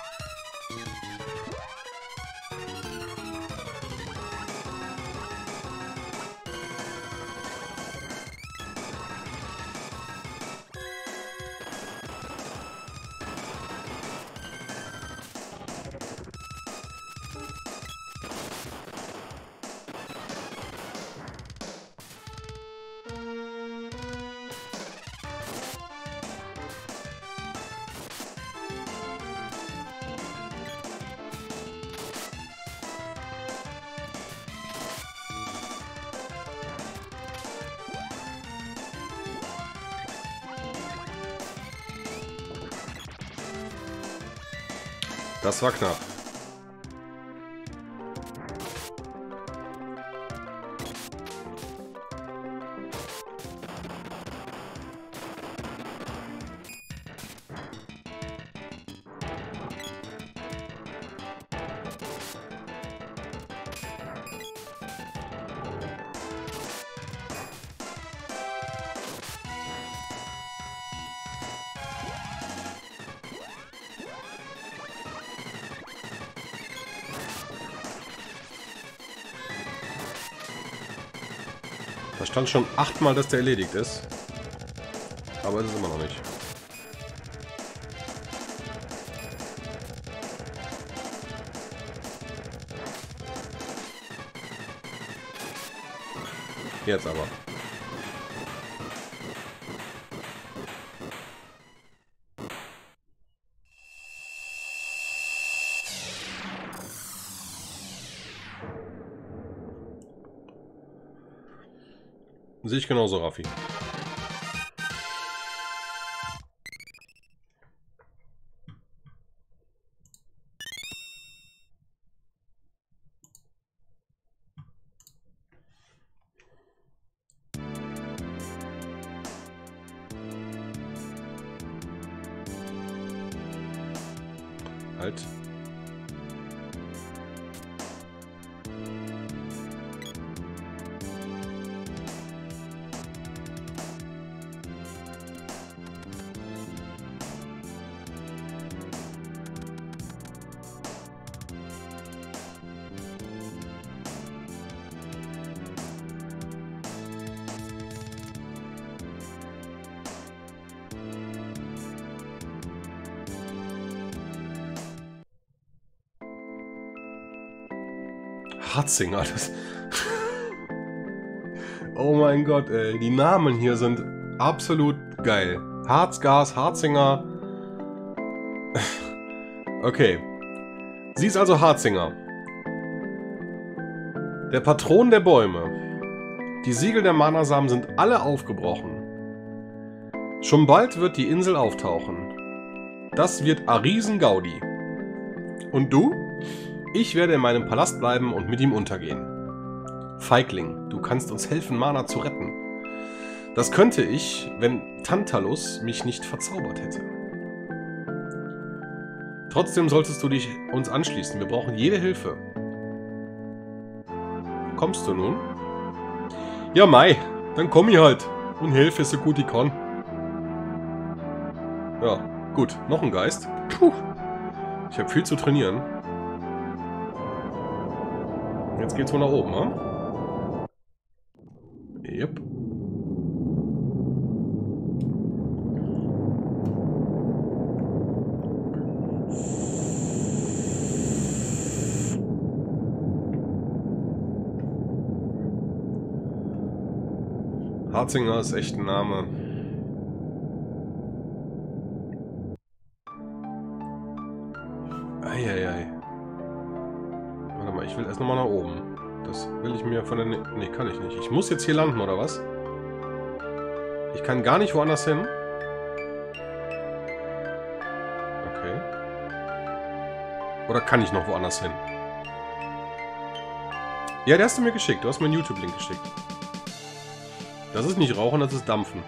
Das war knapp. Da stand schon 8-mal, dass der erledigt ist. Aber es ist immer noch nicht. Jetzt aber. Sehe ich genauso, Raffi. Halt. Hatzinger, das... Oh mein Gott, ey. Die Namen hier sind absolut geil. Harzgas, Harzinger. Okay. Sie ist also Harzinger. Der Patron der Bäume. Die Siegel der Mana-Samen sind alle aufgebrochen. Schon bald wird die Insel auftauchen. Das wird Arisen Gaudi. Und du? Ich werde in meinem Palast bleiben und mit ihm untergehen. Feigling, du kannst uns helfen, Mana zu retten. Das könnte ich, wenn Tantalus mich nicht verzaubert hätte. Trotzdem solltest du dich uns anschließen. Wir brauchen jede Hilfe. Kommst du nun? Ja, Mai. Dann komm ich halt. Und helfe so gut ich kann. Ja, gut. Noch ein Geist. Puh. Ich habe viel zu trainieren. Jetzt geht's wohl nach oben, ne? Yep. Harzinger ist echt ein Name. Eieiei. Warte mal, ich will erst nochmal nach oben. Das will ich mir von der... Ne, kann ich nicht. Ich muss jetzt hier landen, oder was? Ich kann gar nicht woanders hin. Okay. Oder kann ich noch woanders hin? Ja, der hast du mir geschickt. Du hast mir einen YouTube-Link geschickt. Das ist nicht Rauchen, das ist Dampfen.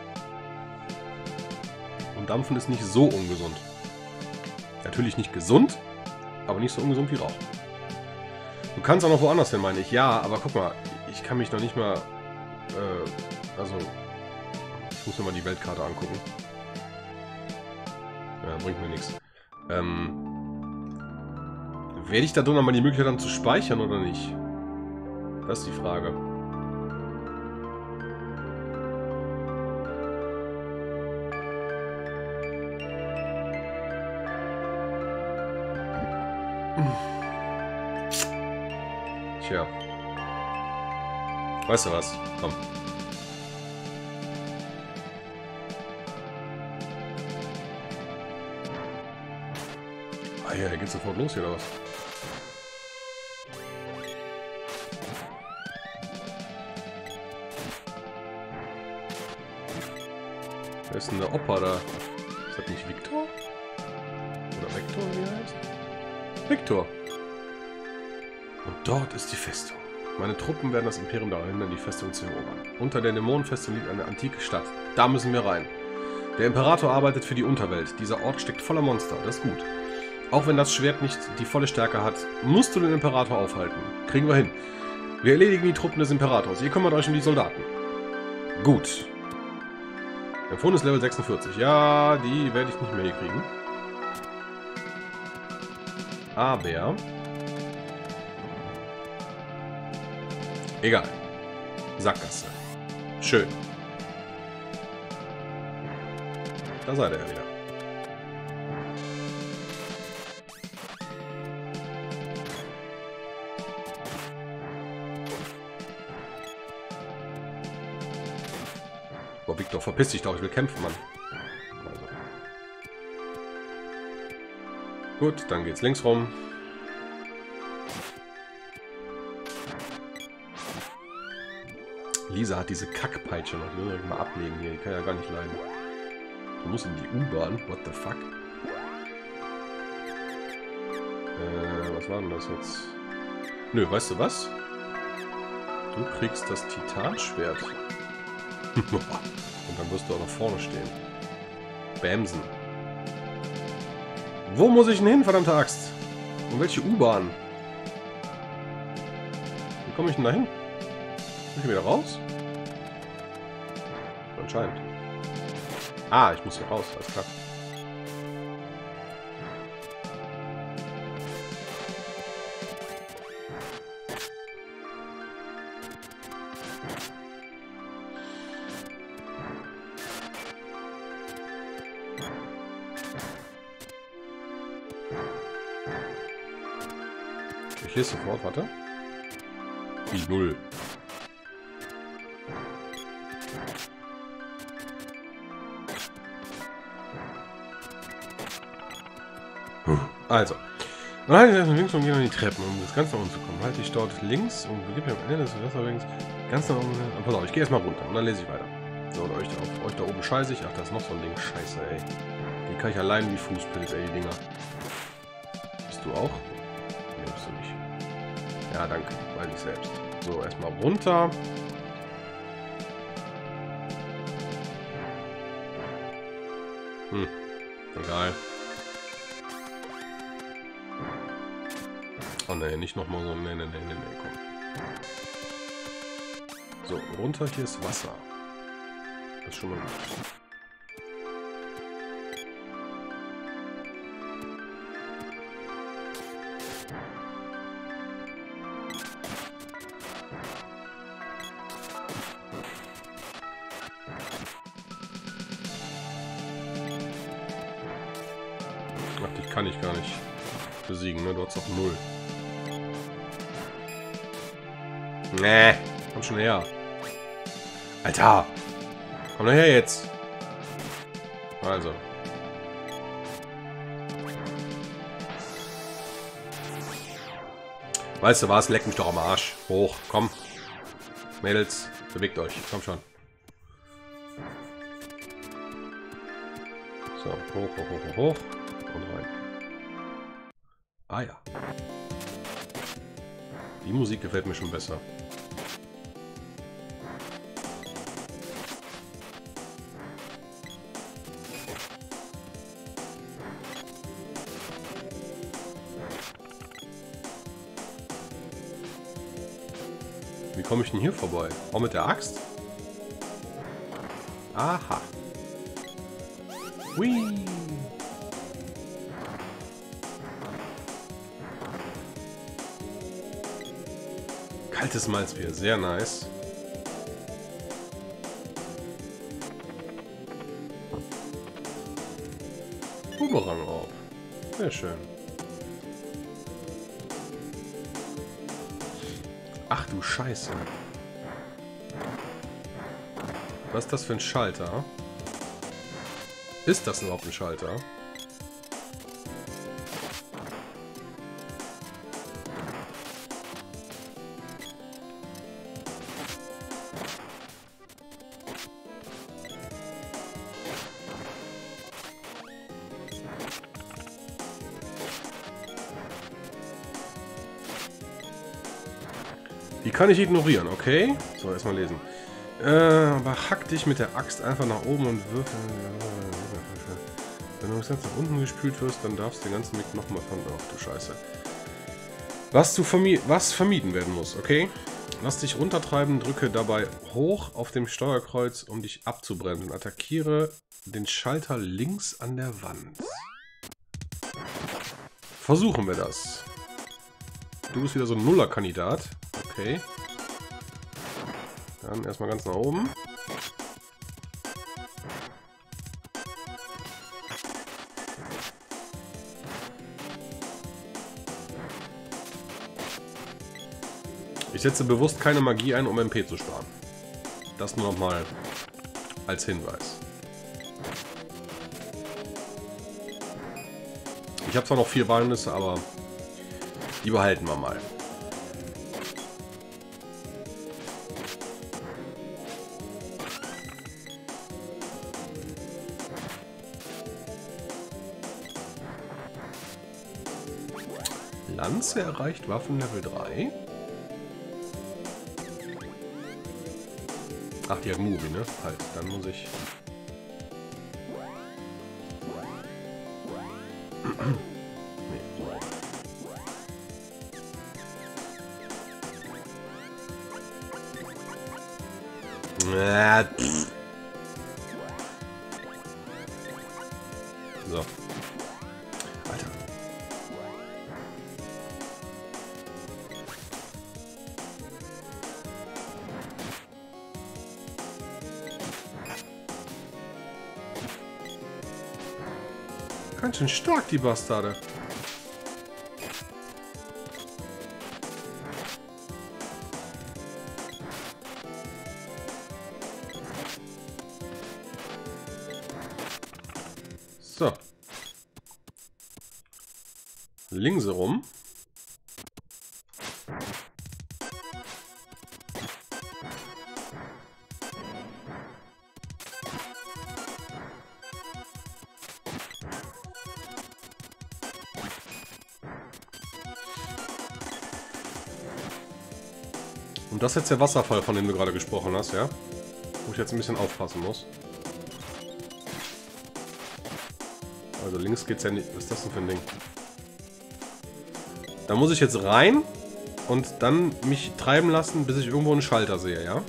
Und Dampfen ist nicht so ungesund. Natürlich nicht gesund, aber nicht so ungesund wie Rauchen. Du kannst auch noch woanders hin, meine ich. Ja, aber guck mal, ich kann mich noch nicht mal... also... Ich muss mir mal die Weltkarte angucken. Ja, bringt mir nichts. Werde ich da drin mal die Möglichkeit haben zu speichern oder nicht? Das ist die Frage. Tja. Weißt du was? Komm. Ah ja, der geht sofort los hier, oder was? Wer ist denn der Opa da? Ist das nicht Victor? Oder Vector, wie er heißt? Victor! Und dort ist die Festung. Meine Truppen werden das Imperium daran hindern, die Festung zu erobern. Unter der Dämonenfestung liegt eine antike Stadt. Da müssen wir rein. Der Imperator arbeitet für die Unterwelt. Dieser Ort steckt voller Monster. Das ist gut. Auch wenn das Schwert nicht die volle Stärke hat, musst du den Imperator aufhalten. Kriegen wir hin. Wir erledigen die Truppen des Imperators. Ihr kümmert euch um die Soldaten. Gut. Empfohlen ist Level 46. Ja, die werde ich nicht mehr hier kriegen. Aber... egal. Sackgasse. Schön. Da seid ihr ja wieder. Boah, Victor, verpiss dich doch, ich will kämpfen, Mann. Also. Gut, dann geht's links rum. Lisa hat diese Kackpeitsche noch. Die muss ich mal ablegen hier. Die kann ja gar nicht leiden. Du musst in die U-Bahn. What the fuck? Was war denn das jetzt? Nö, weißt du was? Du kriegst das Titanschwert. Und dann wirst du auch noch vorne stehen. Bämsen. Wo muss ich denn hin, verdammte Axt? Und welche U-Bahn? Wie komme ich denn da hin? Muss ich wieder raus? Anscheinend. Ah, ich muss hier raus, alles klar. Ich lese sofort, warte. Die 0. Also. Dann halte ich erstmal links und gehe an die Treppen, um das ganz nach unten zu kommen. Halte ich dort links und begebe mich am Ende des Wasserwegs ganz nach unten. Pass auf, ich gehe erstmal runter und dann lese ich weiter. So, und euch da oben scheiße ich. Ach, da ist noch so ein Ding. Scheiße, ey. Die kann ich allein wie Fußpilz, ey, die Dinger. Bist du auch? Nee, bist du nicht. Ja, danke. Weiß ich selbst. So, erstmal runter. Egal. Oh ne, nicht nochmal so. Ne, komm. So, runter, hier ist Wasser. Das ist schon mal gut. Ach, dich kann ich gar nicht besiegen, ne? Du hast doch 0. Nee, komm schon her. Alter! Komm doch her jetzt! Also. Weißt du was? Leck mich doch am Arsch. Hoch, komm. Mädels, bewegt euch. Komm schon. So, hoch. Und rein. Ah ja. Die Musik gefällt mir schon besser. Wie komme ich denn hier vorbei? Auch mit der Axt? Aha. Hui. Kaltes Malzbier, sehr nice. Boomerang-Orb. Sehr schön. Ach du Scheiße. Was ist das für ein Schalter? Ist das überhaupt ein Schalter? Die kann ich ignorieren, okay? So, erstmal lesen. Aber hack dich mit der Axt einfach nach oben und würfel. Wenn du ganz nach unten gespült wirst, dann darfst du den ganzen Weg nochmal von... Ach du Scheiße. Was vermieden werden muss, okay? Lass dich runtertreiben, drücke dabei hoch auf dem Steuerkreuz, um dich abzubremsen. Attackiere den Schalter links an der Wand. Versuchen wir das. Du bist wieder so ein Nuller-Kandidat. Okay. Dann erstmal ganz nach oben. Ich setze bewusst keine Magie ein, um MP zu sparen. Das nur noch mal als Hinweis. Ich habe zwar noch 4 Walnüsse, aber die behalten wir mal. Lanze erreicht Waffenlevel 3. Ach, die hat Movie, ne? Halt, dann muss ich... So. Alter. Ganz schön stark, die Bastarde. So. Links herum. Und das ist jetzt der Wasserfall, von dem du gerade gesprochen hast, ja? Wo ich jetzt ein bisschen aufpassen muss. Also links geht's ja nicht. Was ist das denn für ein Ding? Da muss ich jetzt rein und dann mich treiben lassen, bis ich irgendwo einen Schalter sehe, ja?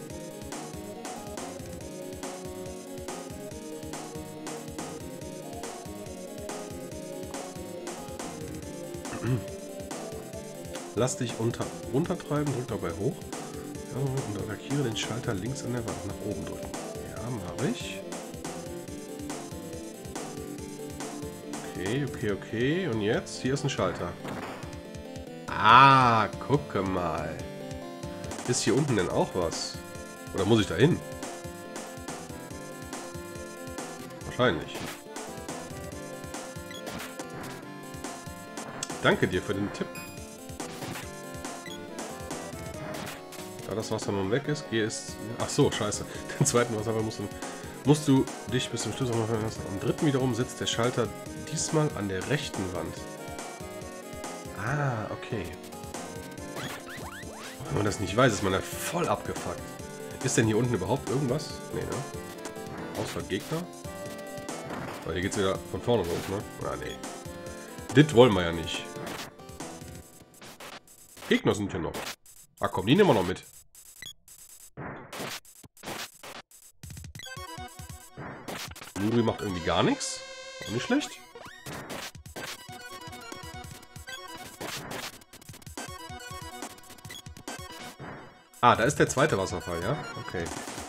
Lass dich runtertreiben, drück dabei hoch. Ja, und attackiere den Schalter links an der Wand. Nach oben drücken. Ja, mache ich. Okay. Und jetzt? Hier ist ein Schalter. Ah, gucke mal. Ist hier unten denn auch was? Oder muss ich da hin? Wahrscheinlich. Danke dir für den Tipp. Da das Wasser nun weg ist, geh es... Ach so, scheiße. Den zweiten Wasserfall musst du dich bis zum Schluss noch machen lassen. Am dritten wiederum sitzt der Schalter diesmal an der rechten Wand. Ah, okay. Wenn man das nicht weiß, ist man ja voll abgefuckt. Ist denn hier unten überhaupt irgendwas? Nee, ne? Außer Gegner? Weil hier geht's wieder von vorne los, ne? Ah, nee. Das wollen wir ja nicht. Gegner sind hier noch. Ah, komm, die nehmen wir noch mit. Nuri macht irgendwie gar nichts. Auch nicht schlecht. Ah, da ist der zweite Wasserfall, ja? Okay.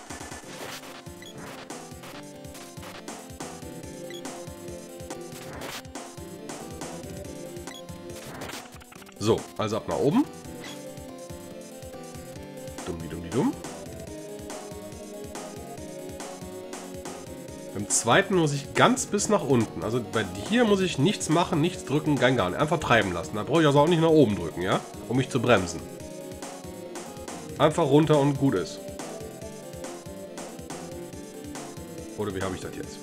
So, also ab nach oben. Dumm. Beim zweiten muss ich ganz bis nach unten. Also bei hier muss ich nichts machen, nichts drücken, gar nicht. Einfach treiben lassen. Da brauche ich also auch nicht nach oben drücken, ja? Um mich zu bremsen. Einfach runter und gut ist. Oder wie habe ich das jetzt?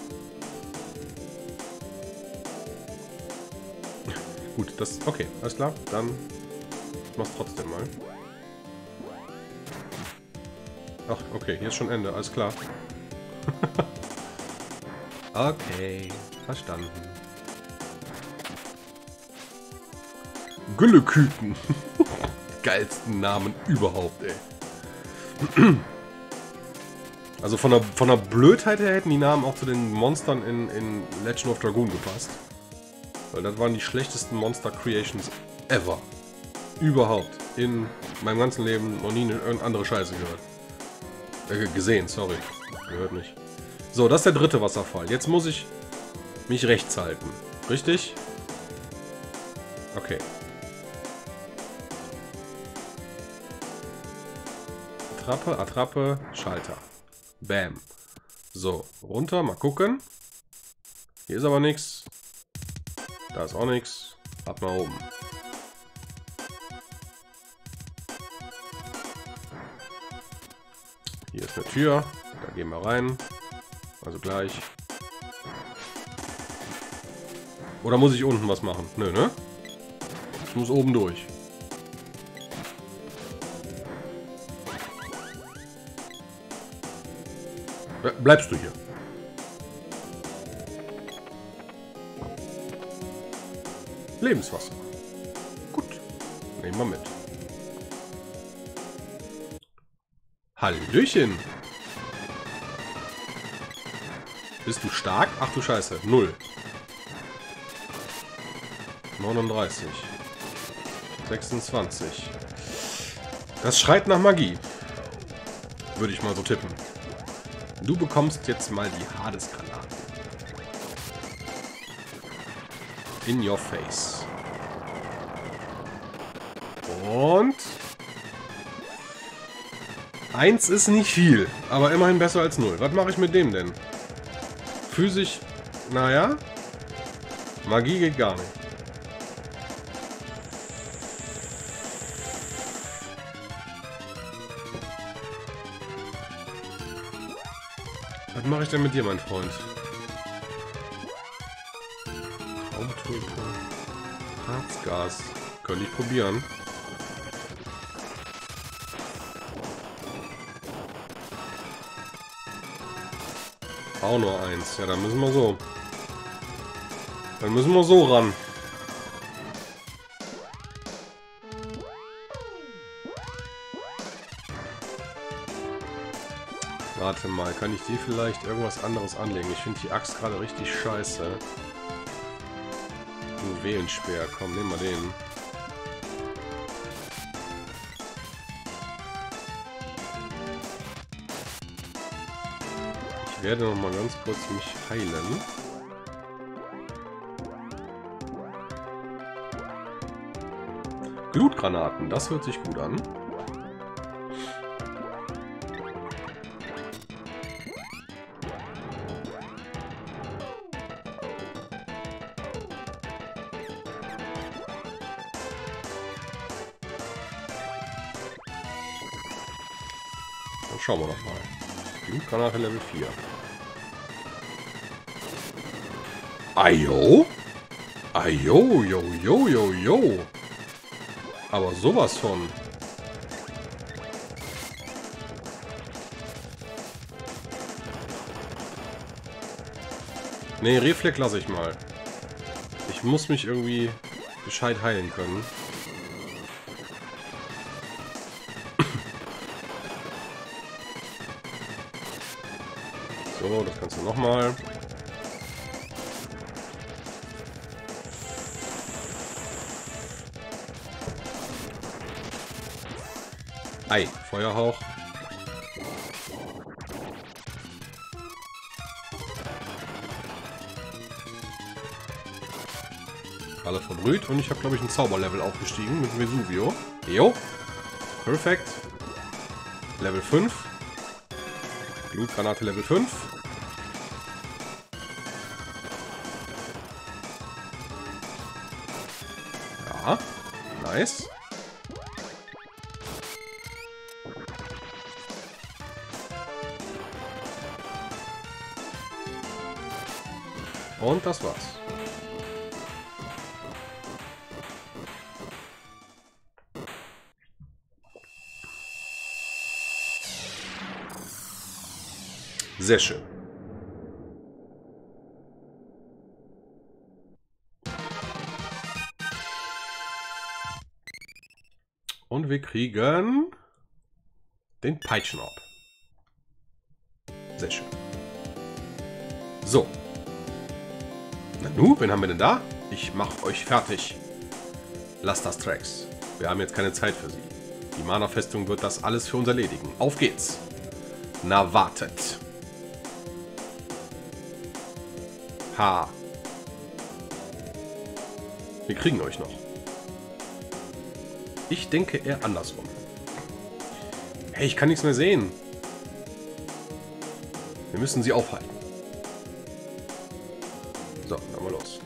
Gut, das... Okay, alles klar. Dann... Ich mach's trotzdem mal. Ach, okay, hier ist schon Ende. Alles klar. Okay, verstanden. Gülleküken. Geilsten Namen überhaupt, ey. Also von der Blödheit her hätten die Namen auch zu den Monstern in Legend of Dragoon gepasst. Weil das waren die schlechtesten Monster-Creations ever. Überhaupt. In meinem ganzen Leben noch nie eine andere Scheiße gehört. Gesehen, sorry. Gehört nicht. So, das ist der dritte Wasserfall. Jetzt muss ich mich rechts halten. Richtig? Okay. Attrappe, Schalter. Bam. So, runter, mal gucken. Hier ist aber nichts. Da ist auch nichts. Ab nach oben. Hier ist eine Tür. Da gehen wir rein. Also gleich. Oder muss ich unten was machen? Nö, ne? muss oben durch. Bleibst du hier? Lebenswasser. Gut. Nehmen wir mit. Hallöchen. Bist du stark? Ach du Scheiße. 0. 39. 26. Das schreit nach Magie. Würde ich mal so tippen. Du bekommst jetzt mal die Hades-Granaten. In your face. Und... 1 ist nicht viel, aber immerhin besser als 0. Was mache ich mit dem denn? Physisch... Naja. Magie geht gar nicht. Was mache ich denn mit dir, mein Freund? Traumtulpe. Harzgas. Könnte ich probieren. Auch nur 1. Ja, dann müssen wir so. Dann müssen wir so ran. Warte mal, kann ich die vielleicht irgendwas anderes anlegen? Ich finde die Axt gerade richtig scheiße. Juwelenspeer, komm, nehmen wir den. Ich werde noch mal ganz kurz mich heilen. Glutgranaten, das hört sich gut an. Dann schauen wir doch mal. Glutgranate Level 4. Ayo? Ayo, yo, yo, yo, yo. Aber sowas von. Nee, Reflex lasse ich mal. Ich muss mich irgendwie gescheit heilen können. So, das kannst du nochmal. Ei, Feuerhauch. Alle verbrüht und ich habe, glaube ich, ein Zauberlevel aufgestiegen mit Vesuvio. Jo. Perfekt. Level 5. Glutgranate Level 5. Ja. Nice. Und das war's. Sehr schön. Und wir kriegen den Peitschenorb. Sehr schön. So. Na nu, wen haben wir denn da? Ich mach euch fertig. Lasst das Tracks. Wir haben jetzt keine Zeit für sie. Die Mana-Festung wird das alles für uns erledigen. Auf geht's. Na wartet. Ha. Wir kriegen euch noch. Ich denke eher andersrum. Hey, ich kann nichts mehr sehen. Wir müssen sie aufhalten. So, dann mal los.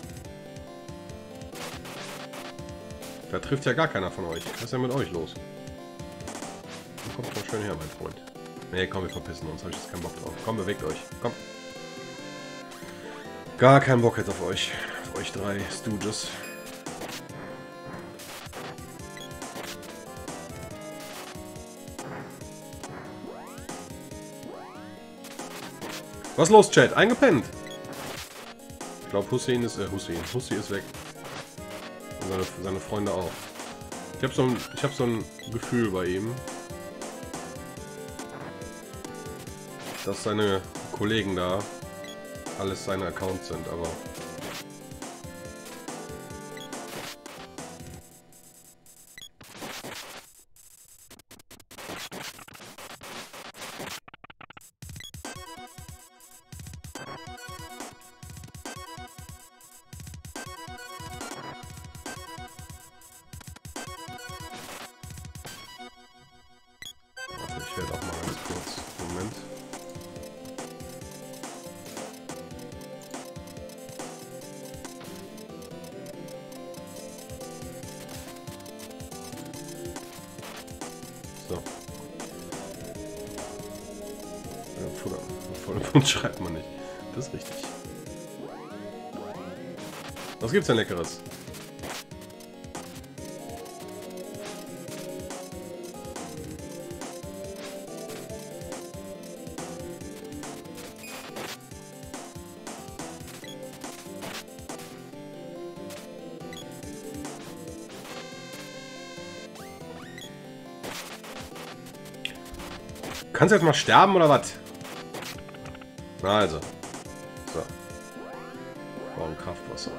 Da trifft ja gar keiner von euch. Was ist denn mit euch los? schön her, mein Freund. Nee, komm, wir verpissen uns. Habe ich jetzt keinen Bock drauf. Komm, bewegt euch. Komm. Gar keinen Bock jetzt auf euch. Auf euch drei Stooges. Was ist los, Chat? Eingepennt. Ich glaube, Hussi ist weg. Und seine Freunde auch. Ich hab so ein Gefühl bei ihm, dass seine Kollegen da alles seine Accounts sind, aber... Ich werde auch mal ganz kurz. Moment. So. Voller Punkt schreibt man nicht. Das ist richtig. Was gibt's denn Leckeres? Kannst du jetzt mal sterben oder was? Na also. So. Brauchen Kraftwasser.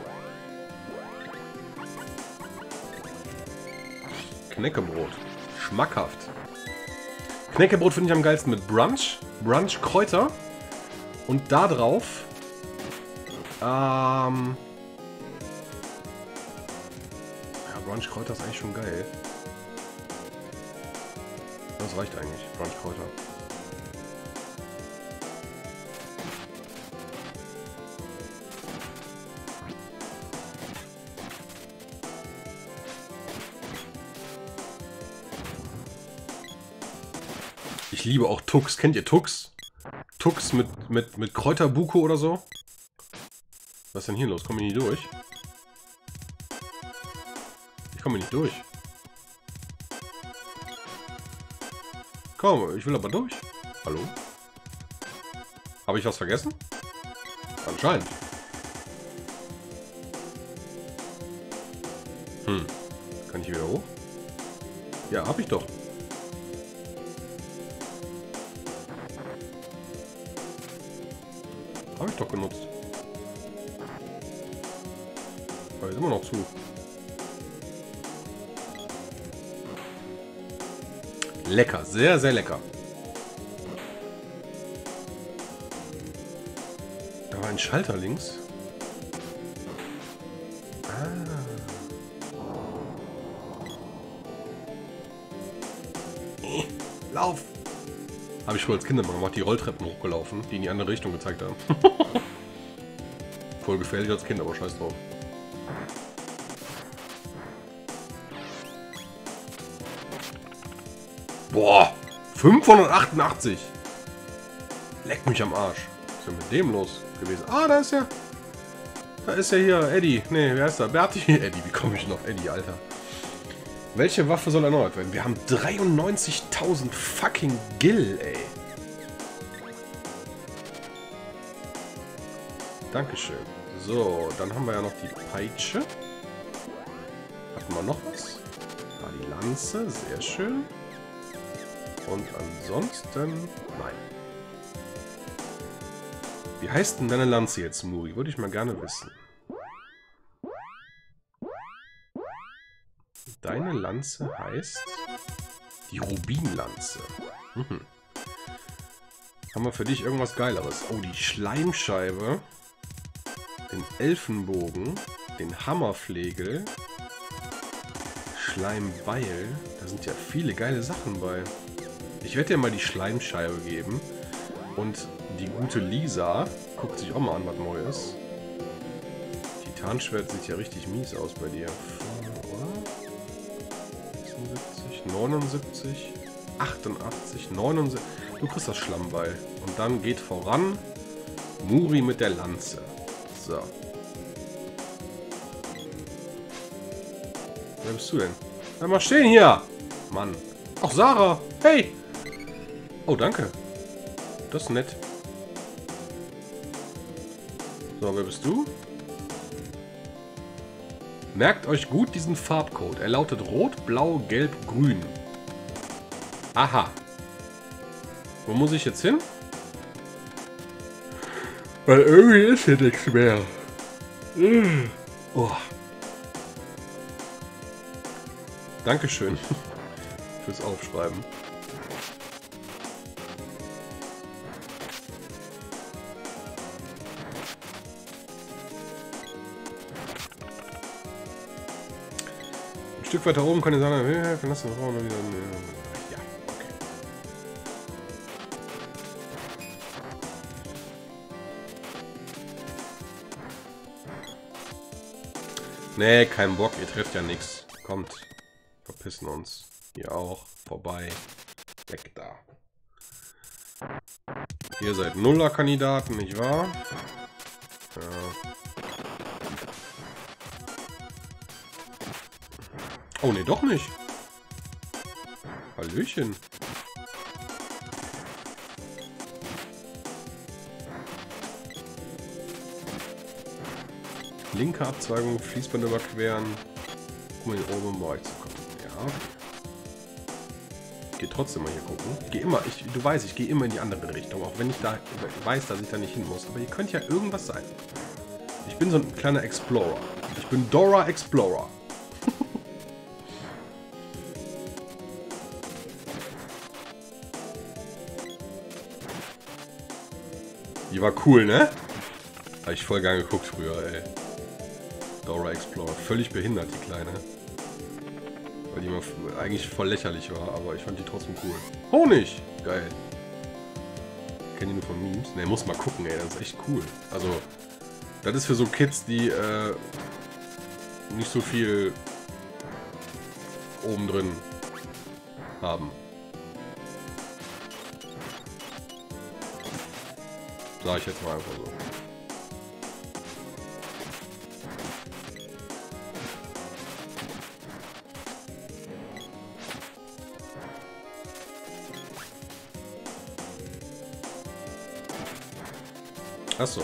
Knäckebrot. Schmackhaft. Knäckebrot finde ich am geilsten mit Brunch. Brunch Kräuter. Und da drauf. Ja, Brunch Kräuter ist eigentlich schon geil. Das reicht eigentlich. Brunchkräuter. Ich liebe auch Tux. Kennt ihr Tux? Tux mit Kräuterbuko oder so? Was ist denn hier los? Komme ich nicht durch? Ich komme nicht durch. Komm, ich will aber durch. Hallo? Habe ich was vergessen? Anscheinend. Kann ich wieder hoch? Ja, hab ich doch. Habe ich doch genutzt. Aber ist immer noch zu. Lecker, sehr, sehr lecker. Da war ein Schalter links. Lauf! Habe ich früher als Kind immer gemacht, die Rolltreppen hochgelaufen, die in die andere Richtung gezeigt haben. Voll gefährlich als Kind, aber scheiß drauf. Boah, 588. Leck mich am Arsch. Was ist denn mit dem los gewesen? Ah, da ist ja hier Eddie. Ne, wer ist da? Berti. Eddie, wie komme ich noch? Eddie, Alter. Welche Waffe soll erneuert werden? Wir haben 93.000 fucking Gil, ey. Dankeschön. So, dann haben wir ja noch die Peitsche. Hatten wir noch was? Ah, die Lanze, sehr schön. Und ansonsten... Nein. Wie heißt denn deine Lanze jetzt, Muri? Würde ich mal gerne wissen. Deine Lanze heißt... Die Rubinlanze. Haben wir für dich irgendwas Geileres? Oh, die Schleimscheibe. Den Elfenbogen. Den Hammerflegel. Schleimbeil. Da sind ja viele geile Sachen bei. Ich werde dir mal die Schleimscheibe geben. Und die gute Lisa guckt sich auch mal an, was neu ist. Titanschwert sieht ja richtig mies aus bei dir. Oder? 76, 79. 88, 69. Du kriegst das Schlammbeil. Und dann geht voran Muri mit der Lanze. So. Wer bist du denn? Bleib mal stehen hier! Mann. Ach, Sarah! Hey! Oh, danke. Das ist nett. So, wer bist du? Merkt euch gut diesen Farbcode. Er lautet Rot, Blau, Gelb, Grün. Aha. Wo muss ich jetzt hin? Weil irgendwie ist hier nichts mehr. Oh. Dankeschön fürs Aufschreiben. Ein Stück weiter oben kann ich sagen, verlassen wir wieder. Ja, okay. Nee, kein Bock, ihr trefft ja nichts. Kommt. Verpissen uns. Hier auch. Vorbei. Weg da. Ihr seid Nuller-Kandidaten, nicht wahr? Ja. Oh, nee, doch nicht. Hallöchen. Linke Abzweigung, Fließband überqueren, um in den oberen Bereich zu kommen. Ja. Ich gehe trotzdem mal hier gucken. Ich gehe immer, du weißt, ich gehe immer in die andere Richtung, auch wenn ich da weiß, dass ich da nicht hin muss. Aber hier könnte ja irgendwas sein. Ich bin so ein kleiner Explorer. Ich bin Dora Explorer. Die war cool, ne? Habe ich voll gern geguckt früher, ey. Dora Explorer. Völlig behindert, die Kleine. Weil die mal eigentlich voll lächerlich war, aber ich fand die trotzdem cool. Honig! Geil. Kennt ihr nur von Memes? Ne, muss mal gucken, ey. Das ist echt cool. Also, das ist für so Kids, die nicht so viel oben drin haben. Sag ich jetzt mal einfach so. Ach so.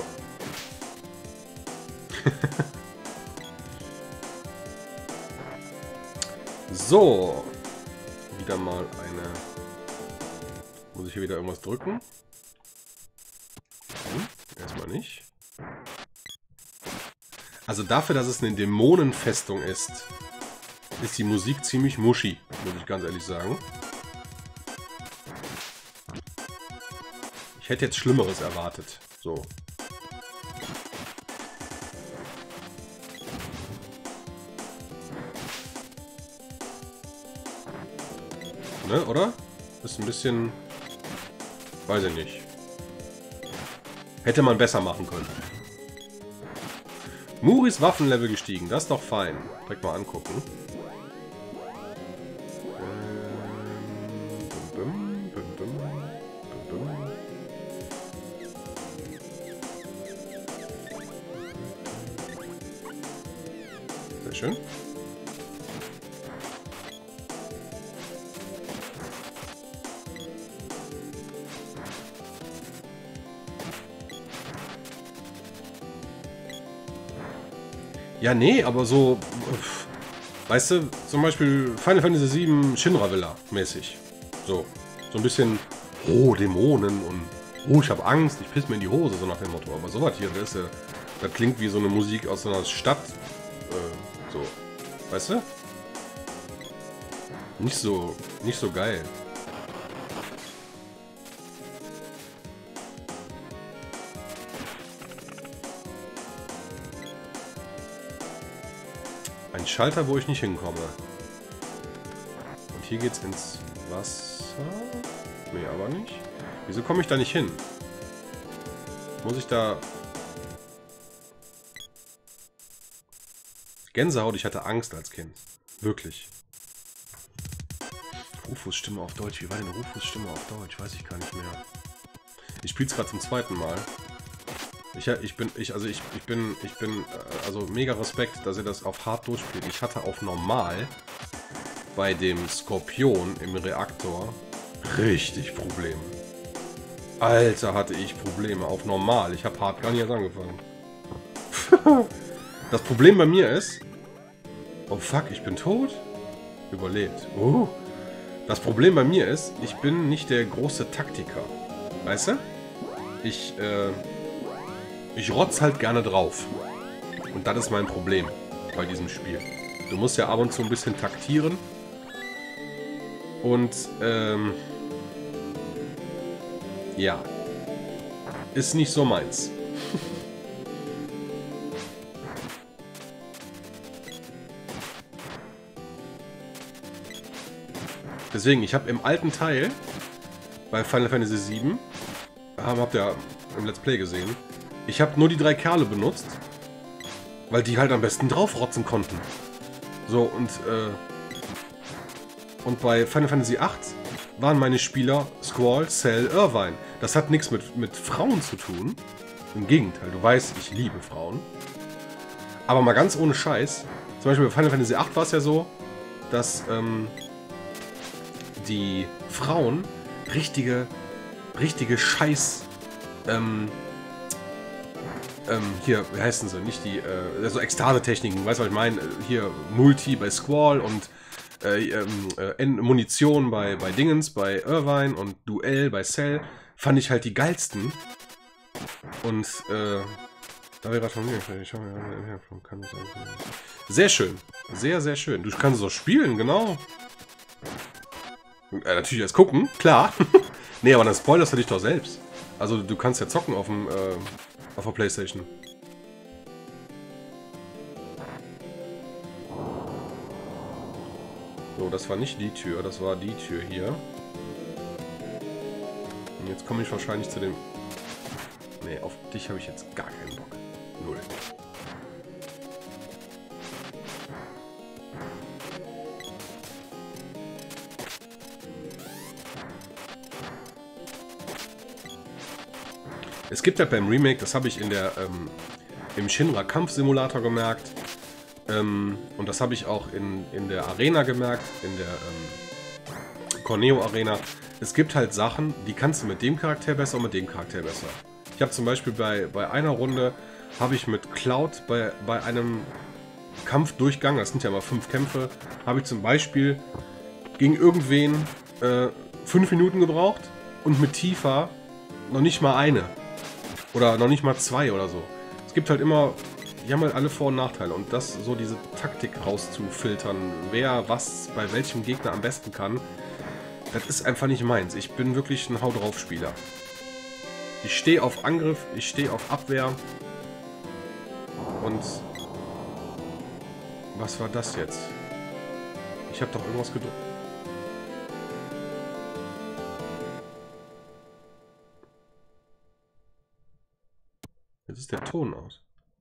So. Wieder mal eine... Muss ich hier wieder irgendwas drücken? Erstmal nicht. Also dafür, dass es eine Dämonenfestung ist, ist die Musik ziemlich muschi, muss ich ganz ehrlich sagen. Ich hätte jetzt Schlimmeres erwartet. So. Ne, oder? Ist ein bisschen... Weiß ich nicht. Hätte man besser machen können. Muris Waffenlevel gestiegen. Das ist doch fein. Direkt mal angucken. Sehr schön. Ja, nee, aber so, weißt du, zum Beispiel Final Fantasy VII Shinra Villa mäßig. So ein bisschen, oh, Dämonen und, oh, ich habe Angst, ich piss mir in die Hose, so nach dem Motto. Aber sowas hier, das klingt wie so eine Musik aus so einer Stadt, so, weißt du? Nicht so geil. Ein Schalter, wo ich nicht hinkomme. Und hier geht's ins Wasser. Nee, aber nicht. Wieso komme ich da nicht hin? Muss ich da... Gänsehaut, ich hatte Angst als Kind. Wirklich. Rufus Stimme auf Deutsch. Wie war denn Rufus Stimme auf Deutsch? Weiß ich gar nicht mehr. Ich spiele es gerade zum zweiten Mal. Ich bin mega Respekt, dass ihr das auf hart durchspielt. Ich hatte auf normal bei dem Skorpion im Reaktor richtig Probleme. Alter, hatte ich Probleme auf normal. Ich habe hart gar nicht erst angefangen. Das Problem bei mir ist... Oh fuck, ich bin tot? Überlebt. Das Problem bei mir ist, ich bin nicht der große Taktiker. Weißt du? Ich rotz halt gerne drauf. Und das ist mein Problem bei diesem Spiel. Du musst ja ab und zu ein bisschen taktieren. Und, ja. Ist nicht so meins. Deswegen, ich habe im alten Teil bei Final Fantasy VII, habt ihr im Let's Play gesehen, ich habe nur die 3 Kerle benutzt, weil die halt am besten draufrotzen konnten. So, und bei Final Fantasy VIII waren meine Spieler Squall, Cell, Irvine. Das hat nichts mit Frauen zu tun. Im Gegenteil, du weißt, ich liebe Frauen. Aber mal ganz ohne Scheiß. Zum Beispiel bei Final Fantasy VIII war es ja so, dass die Frauen richtige Scheiß, hier, wie heißen sie? Nicht die, also Ekstase-Techniken, weißt du, was ich meine? Hier Multi bei Squall und Munition bei Dingens, bei Irvine und Duell bei Cell, fand ich halt die geilsten. Und, da wäre gerade von mir, sehr schön. Sehr, sehr schön. Du kannst es auch spielen, genau. Natürlich erst gucken, klar. Nee, aber dann spoilerst du dich doch selbst. Also du kannst ja zocken auf der Playstation. So, das war nicht die Tür, das war die Tür hier. Und jetzt komme ich wahrscheinlich zu dem... Nee, auf dich habe ich jetzt gar keinen Bock. Null. Es gibt ja beim Remake, das habe ich im Shinra Kampfsimulator gemerkt, und das habe ich auch in der Arena gemerkt, in der Corneo Arena. Es gibt halt Sachen, die kannst du mit dem Charakter besser und mit dem Charakter besser. Ich habe zum Beispiel bei einer Runde, habe ich mit Cloud bei einem Kampfdurchgang, das sind ja immer 5 Kämpfe, habe ich zum Beispiel gegen irgendwen 5 Minuten gebraucht und mit Tifa noch nicht mal eine. Oder noch nicht mal 2 oder so. Es gibt halt immer, die haben halt alle Vor- und Nachteile. Und das, so diese Taktik rauszufiltern, wer was bei welchem Gegner am besten kann, das ist einfach nicht meins. Ich bin wirklich ein Hau-drauf-Spieler. Ich stehe auf Angriff, ich stehe auf Abwehr. Und... Was war das jetzt? Ich habe doch irgendwas gedrückt. Jetzt ist der Ton aus.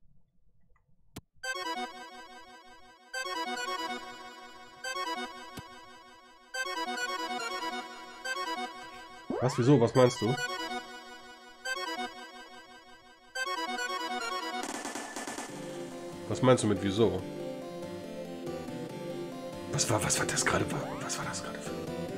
Was, wieso? Was meinst du? Was meinst du mit wieso? Was war das gerade? Was war das gerade für...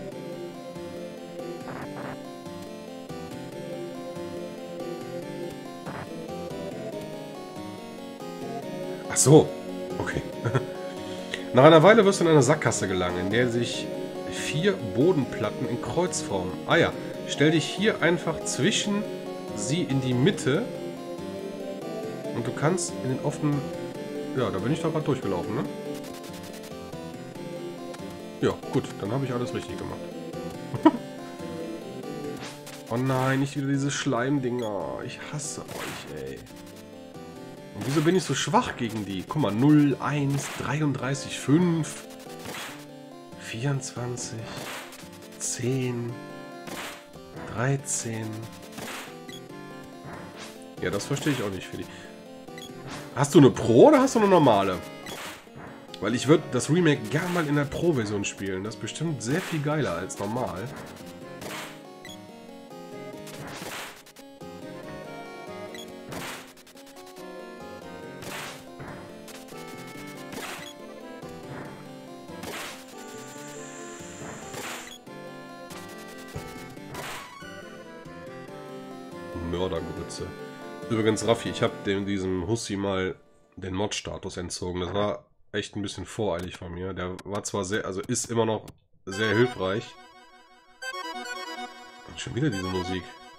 Ach so, okay. Nach einer Weile wirst du in eine Sackgasse gelangen, in der sich 4 Bodenplatten in Kreuzform. Ah ja, stell dich hier einfach zwischen sie in die Mitte und du kannst in den offenen... Ja, da bin ich doch gerade durchgelaufen, ne? Ja, gut, dann habe ich alles richtig gemacht. Oh nein, nicht wieder diese Schleimdinger. Ich hasse euch, ey. Und wieso bin ich so schwach gegen die? Guck mal, 0, 1, 33, 5, 24, 10, 13. Ja, das verstehe ich auch nicht, Feli. Hast du eine Pro oder hast du eine normale? Weil ich würde das Remake gern mal in der Pro-Version spielen. Das ist bestimmt sehr viel geiler als normal. Mördergrütze. Übrigens, Raffi, ich habe diesem Hussi mal den Mod-Status entzogen. Das war echt ein bisschen voreilig von mir. Der war zwar sehr, also ist immer noch sehr hilfreich. Und schon wieder diese Musik.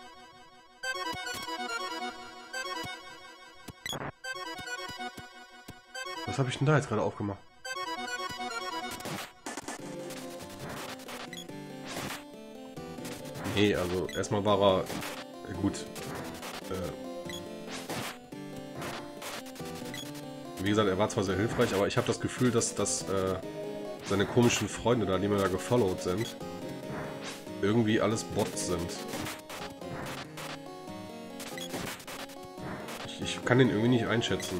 Was habe ich denn da jetzt gerade aufgemacht? Nee, also erstmal war er gut. Wie gesagt, er war zwar sehr hilfreich, aber ich habe das Gefühl, dass seine komischen Freunde da, die mir da gefollowt sind, irgendwie alles Bots sind. Ich kann den irgendwie nicht einschätzen.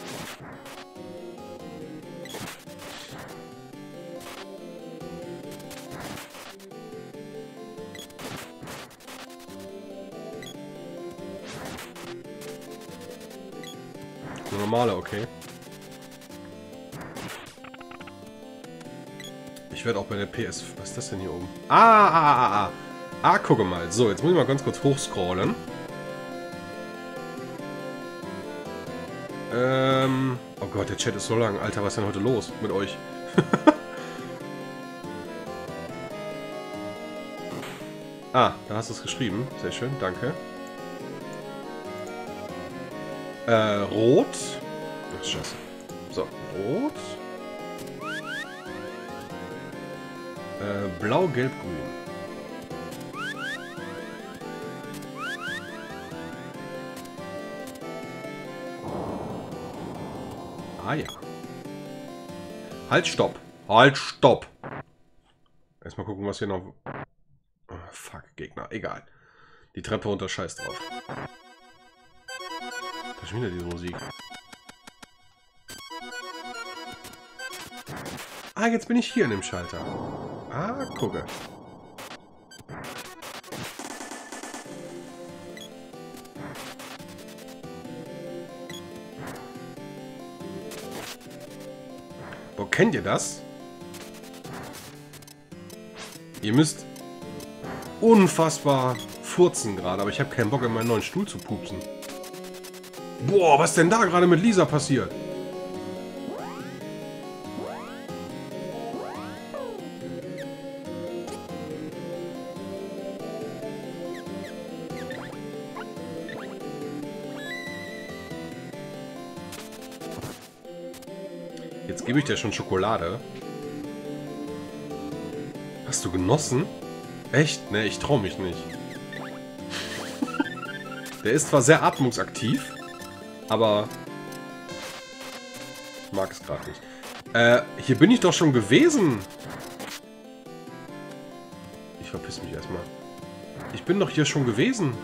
Normale, okay. Ich werde auch bei der PS... Was ist das denn hier oben? Gucke mal. So, jetzt muss ich mal ganz kurz hochscrollen. Oh Gott, der Chat ist so lang. Alter, was ist denn heute los mit euch? Da hast du es geschrieben. Sehr schön, danke. Rot. Ach, scheiße. So, rot. Blau, gelb, grün. Ah ja. Halt, stopp. Halt, stopp. Erstmal gucken, was hier noch... Oh, fuck, Gegner. Egal. Die Treppe runter, scheiß drauf. Da ist schon wieder diese Musik. Ah, jetzt bin ich hier in dem Schalter. Ah, gucke. Boah, kennt ihr das? Ihr müsst unfassbar furzen gerade, aber ich habe keinen Bock, in meinen neuen Stuhl zu pupsen. Boah, was denn da gerade mit Lisa passiert? Jetzt gebe ich dir schon Schokolade. Hast du genossen? Echt? Ne, ich traue mich nicht. Der ist zwar sehr atmungsaktiv, aber ich mag es gerade nicht. Hier bin ich doch schon gewesen. Ich verpiss mich erstmal. Ich bin doch hier schon gewesen.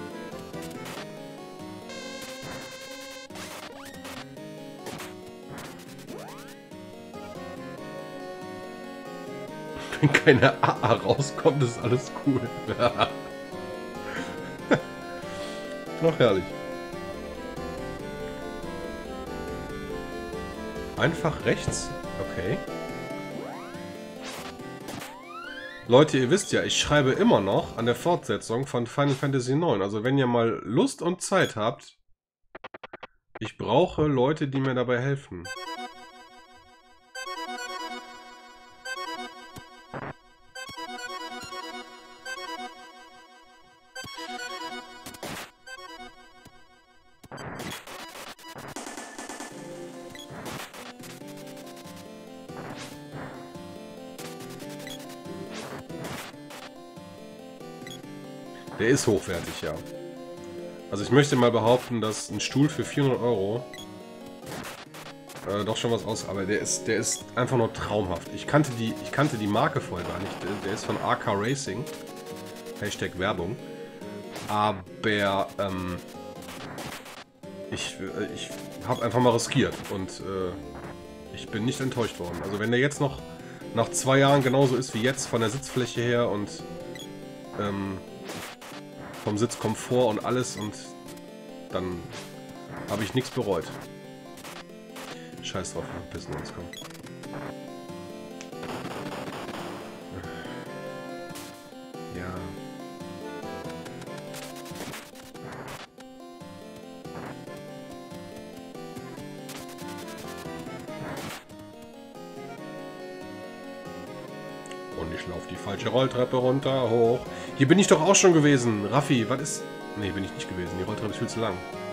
Wenn keine AA rauskommt, ist alles cool. Noch herrlich. Einfach rechts? Okay. Leute, ihr wisst ja, ich schreibe immer noch an der Fortsetzung von Final Fantasy IX. Also wenn ihr mal Lust und Zeit habt, ich brauche Leute, die mir dabei helfen. Der ist hochwertig, ja. Also ich möchte mal behaupten, dass ein Stuhl für 400 € doch schon was aus... Aber der ist einfach nur traumhaft. Ich kannte die Marke vorher gar nicht. Der ist von AK Racing. Hashtag Werbung. Aber ich habe einfach mal riskiert. Und Ich bin nicht enttäuscht worden. Also wenn der jetzt noch nach 2 Jahren genauso ist wie jetzt, von der Sitzfläche her und vom Sitzkomfort und alles, und dann habe ich nichts bereut. Scheiß drauf, wir pissen uns, komm. Ja. Und ich laufe die falsche Rolltreppe runter, hoch. Hier bin ich doch auch schon gewesen. Raffi, was ist... Nee, bin ich nicht gewesen. Die Rolltreppe ist viel zu lang.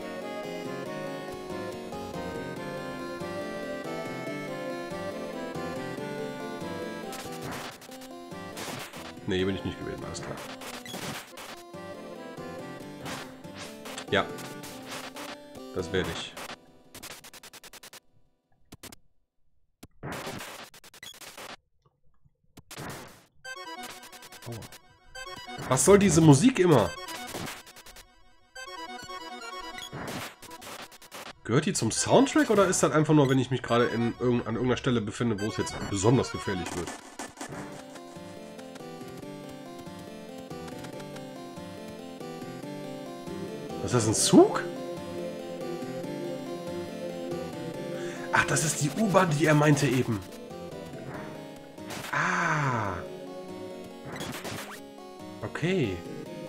Nee, hier bin ich nicht gewesen. Alles klar. Ja. Das werde ich. Was soll diese Musik immer? Gehört die zum Soundtrack oder ist das einfach nur, wenn ich mich gerade an irgendeiner Stelle befinde, wo es jetzt besonders gefährlich wird? Ist das ein Zug? Ach, das ist die U-Bahn, die er meinte eben. Ah. Okay.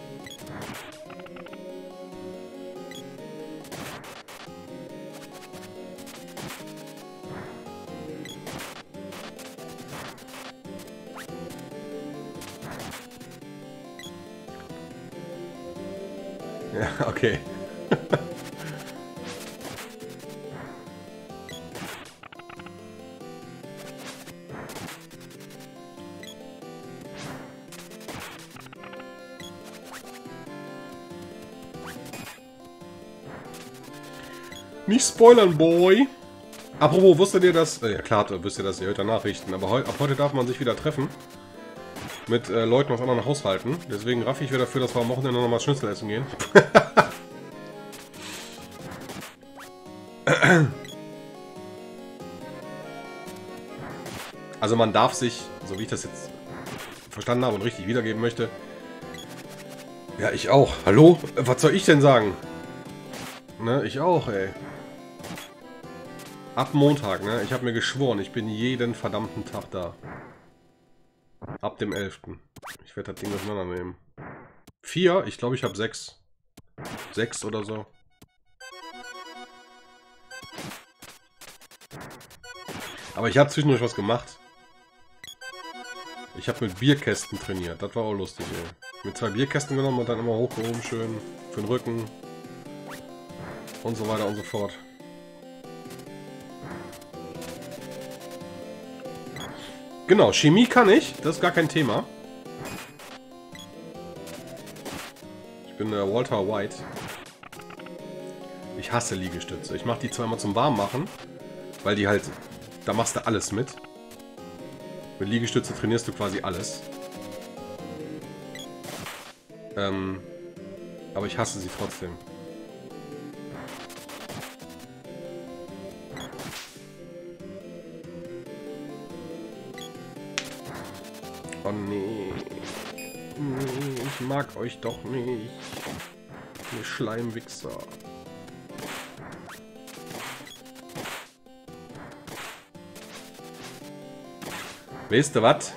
Ja, okay. Nicht spoilern, Boy! Apropos, wusstet ihr das? Ja klar, wisst ihr das, ihr hört ja Nachrichten, aber ab heute darf man sich wieder treffen. Mit Leuten aus anderen Haushalten. Deswegen raffe ich wieder dafür, dass wir am Wochenende nochmal Schnitzel essen gehen. Also man darf sich, so wie ich das jetzt verstanden habe und richtig wiedergeben möchte... Ja, ich auch. Hallo? Was soll ich denn sagen? Ne, ich auch, ey. Ab Montag, ne? Ich habe mir geschworen, ich bin jeden verdammten Tag da. Ab dem 11. Ich werde das Ding auseinandernehmen. 4? Ich glaube, ich habe 6. 6 oder so. Aber ich habe zwischendurch was gemacht. Ich habe mit Bierkästen trainiert. Das war auch lustig, ey. Mit 2 Bierkästen genommen und dann immer hochgehoben, schön für den Rücken. Und so weiter und so fort. Genau, Chemie kann ich. Das ist gar kein Thema. Ich bin Walter White. Ich hasse Liegestütze. Ich mache die zweimal zum Warmmachen. Weil die halt... Da machst du alles mit. Mit Liegestütze trainierst du quasi alles. Aber ich hasse sie trotzdem. Oh nee. Nee, ich mag euch doch nicht. Ihr Schleimwichser. Weißt du was?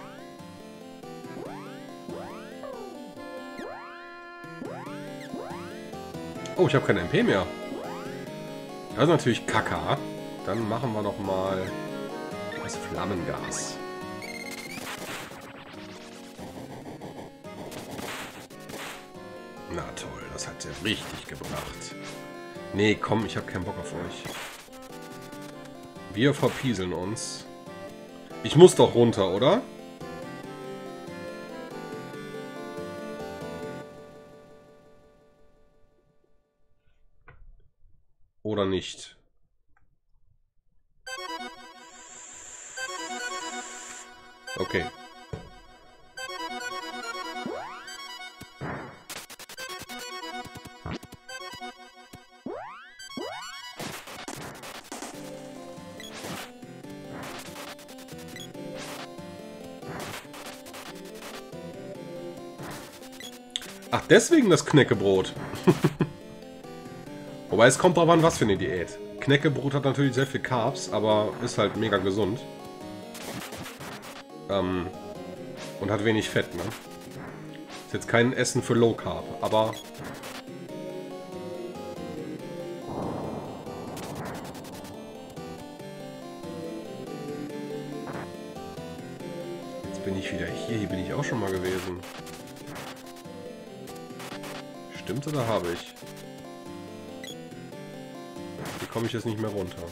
Oh, ich habe keine MP mehr. Das ist natürlich Kacke. Dann machen wir noch mal das Flammengas. Na toll, das hat ja richtig gebracht. Nee, komm, ich habe keinen Bock auf euch. Wir verpieseln uns. Ich muss doch runter, oder? Oder nicht? Okay. Ach, deswegen das Knäckebrot. Wobei es kommt drauf an, was für eine Diät. Knäckebrot hat natürlich sehr viel Carbs, aber ist halt mega gesund. Und hat wenig Fett, ne? Ist jetzt kein Essen für Low Carb, aber... Jetzt bin ich wieder hier. Hier bin ich auch schon mal gewesen. Stimmt oder habe ich? Hier komme ich jetzt nicht mehr runter.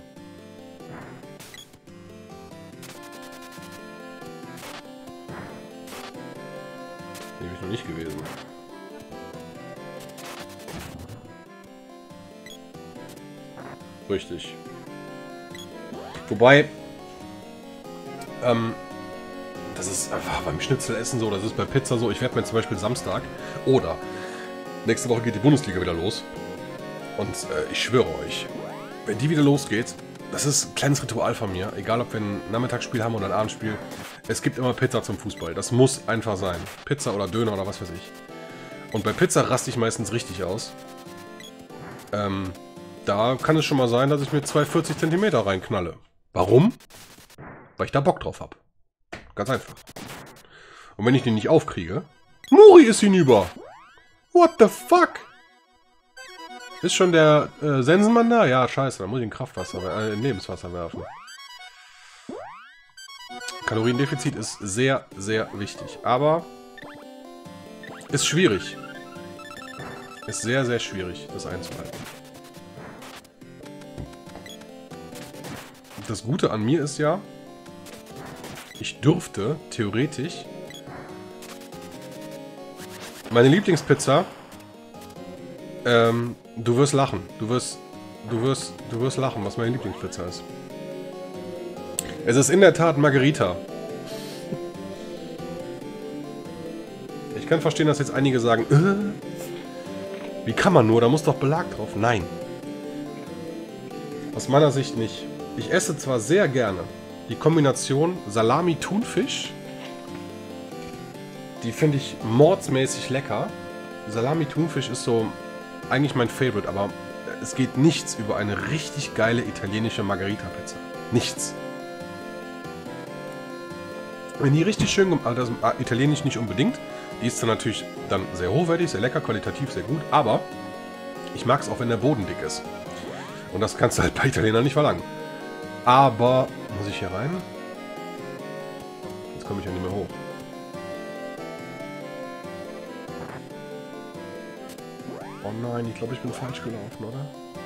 Hier bin ich noch nicht gewesen. Richtig. Wobei, das ist einfach beim Schnitzelessen so, das ist bei Pizza so. Ich werde mir zum Beispiel Samstag oder nächste Woche geht die Bundesliga wieder los. Und ich schwöre euch, wenn die wieder losgeht, das ist ein kleines Ritual von mir. Egal, ob wir ein Nachmittagsspiel haben oder ein Abendspiel. Es gibt immer Pizza zum Fußball. Das muss einfach sein. Pizza oder Döner oder was weiß ich. Und bei Pizza raste ich meistens richtig aus. Da kann es schon mal sein, dass ich mir 2 40 cm reinknalle. Warum? Weil ich da Bock drauf habe. Ganz einfach. Und wenn ich den nicht aufkriege... Muri ist hinüber! What the fuck? Ist schon der Sensenmann da? Ja, scheiße, da muss ich in Kraftwasser, in Lebenswasser werfen. Kaloriendefizit ist sehr, sehr wichtig. Aber ist schwierig. Ist sehr, sehr schwierig, das einzuhalten. Das Gute an mir ist ja, ich dürfte theoretisch meine Lieblingspizza, du wirst lachen. Du wirst lachen, was meine Lieblingspizza ist. Es ist in der Tat Margherita. Ich kann verstehen, dass jetzt einige sagen, wie kann man nur, da muss doch Belag drauf. Nein. Aus meiner Sicht nicht. Ich esse zwar sehr gerne die Kombination Salami-Thunfisch. Die finde ich mordsmäßig lecker. Salami-Thunfisch ist so eigentlich mein Favorite, aber es geht nichts über eine richtig geile italienische Margherita-Pizza. Nichts. Wenn die richtig schön gemacht, also italienisch nicht unbedingt, die ist dann natürlich dann sehr hochwertig, sehr lecker, qualitativ sehr gut, aber ich mag es auch, wenn der Boden dick ist. Und das kannst du halt bei Italienern nicht verlangen. Aber, muss ich hier rein? Jetzt komme ich ja nicht mehr hoch. Oh nein, ich glaube, ich bin falsch gelaufen, oder?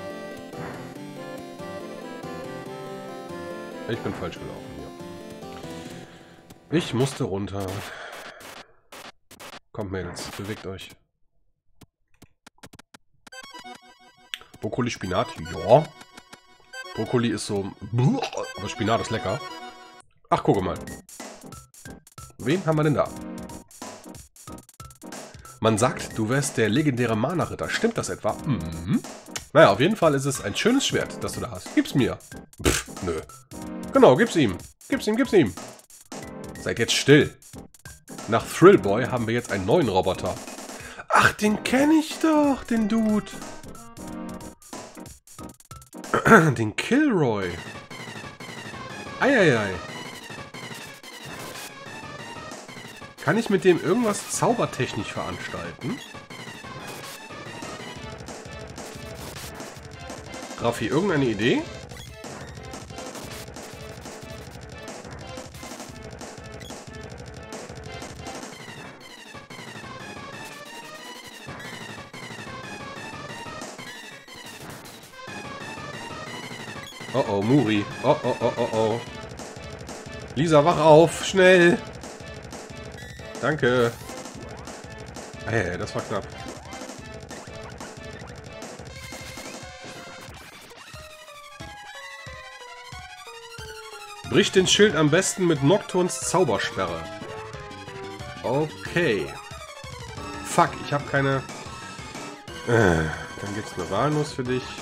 Ich bin falsch gelaufen, ja. Ich musste runter. Kommt, Mädels, bewegt euch. Brokkoli, Spinat, ja. Brokkoli ist so... Aber Spinat ist lecker. Ach, gucke mal. Wen haben wir denn da? Man sagt, du wärst der legendäre Mana-Ritter. Stimmt das etwa? Mhm. Naja, auf jeden Fall ist es ein schönes Schwert, das du da hast. Gib's mir. Pff, nö. Genau, gib's ihm. Gib's ihm, gib's ihm. Seid jetzt still. Nach Thrillboy haben wir jetzt einen neuen Roboter. Ach, den kenne ich doch, den Dude. Den Kilroy. Eieiei. Kann ich mit dem irgendwas zaubertechnisch veranstalten? Raffi, irgendeine Idee? Oh oh, Muri. Oh oh oh oh oh. Lisa, wach auf, schnell. Danke. Hey, das war knapp. Bricht den Schild am besten mit Nocturns Zaubersperre. Okay. Fuck, ich habe keine... Dann gibt's eine Walnuss für dich.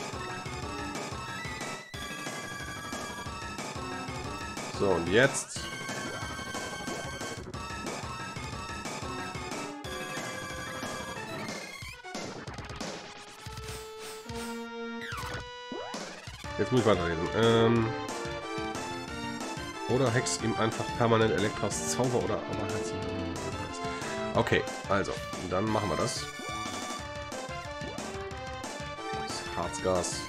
So, und jetzt... Jetzt muss ich weiterlesen. Oder hext ihm einfach permanent Elektras Zauber oder aber Herzen. Okay, also, dann machen wir das. Das Harzgas.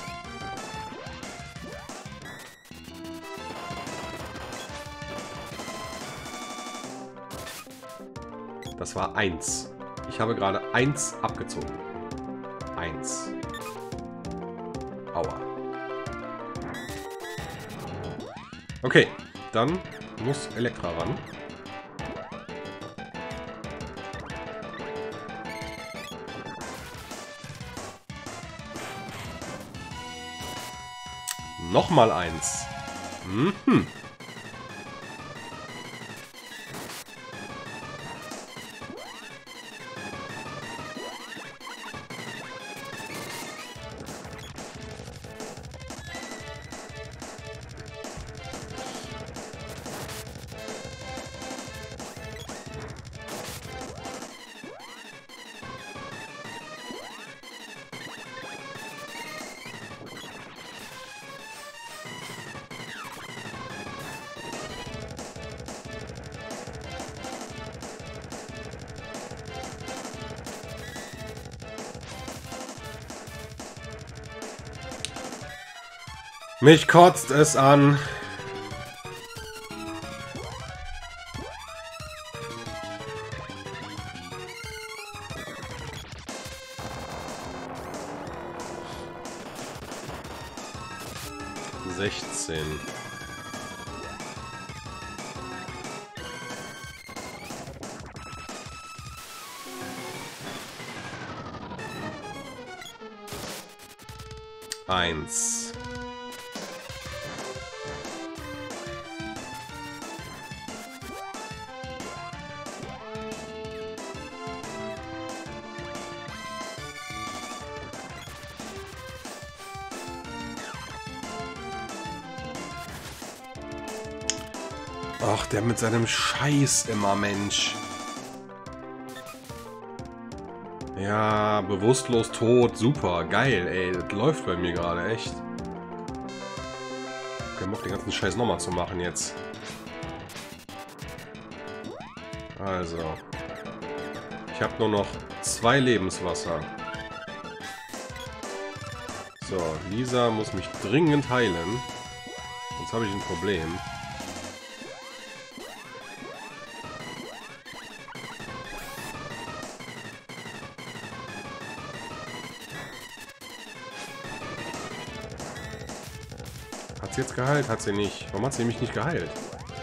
Das war 1. Ich habe gerade 1 abgezogen. 1. Aua. Okay, dann muss Elektra ran. Nochmal 1. Mhm. Mich kotzt es an. Sechzehn. Eins. Ach, der mit seinem Scheiß immer, Mensch. Ja, bewusstlos tot, super, geil, ey, das läuft bei mir gerade, echt. Kein Bock, den ganzen Scheiß nochmal zu machen jetzt. Also. Ich habe nur noch 2 Lebenswasser. So, Lisa muss mich dringend heilen. Sonst habe ich ein Problem. Hat sie jetzt geheilt? Hat sie nicht. Warum hat sie mich nicht geheilt?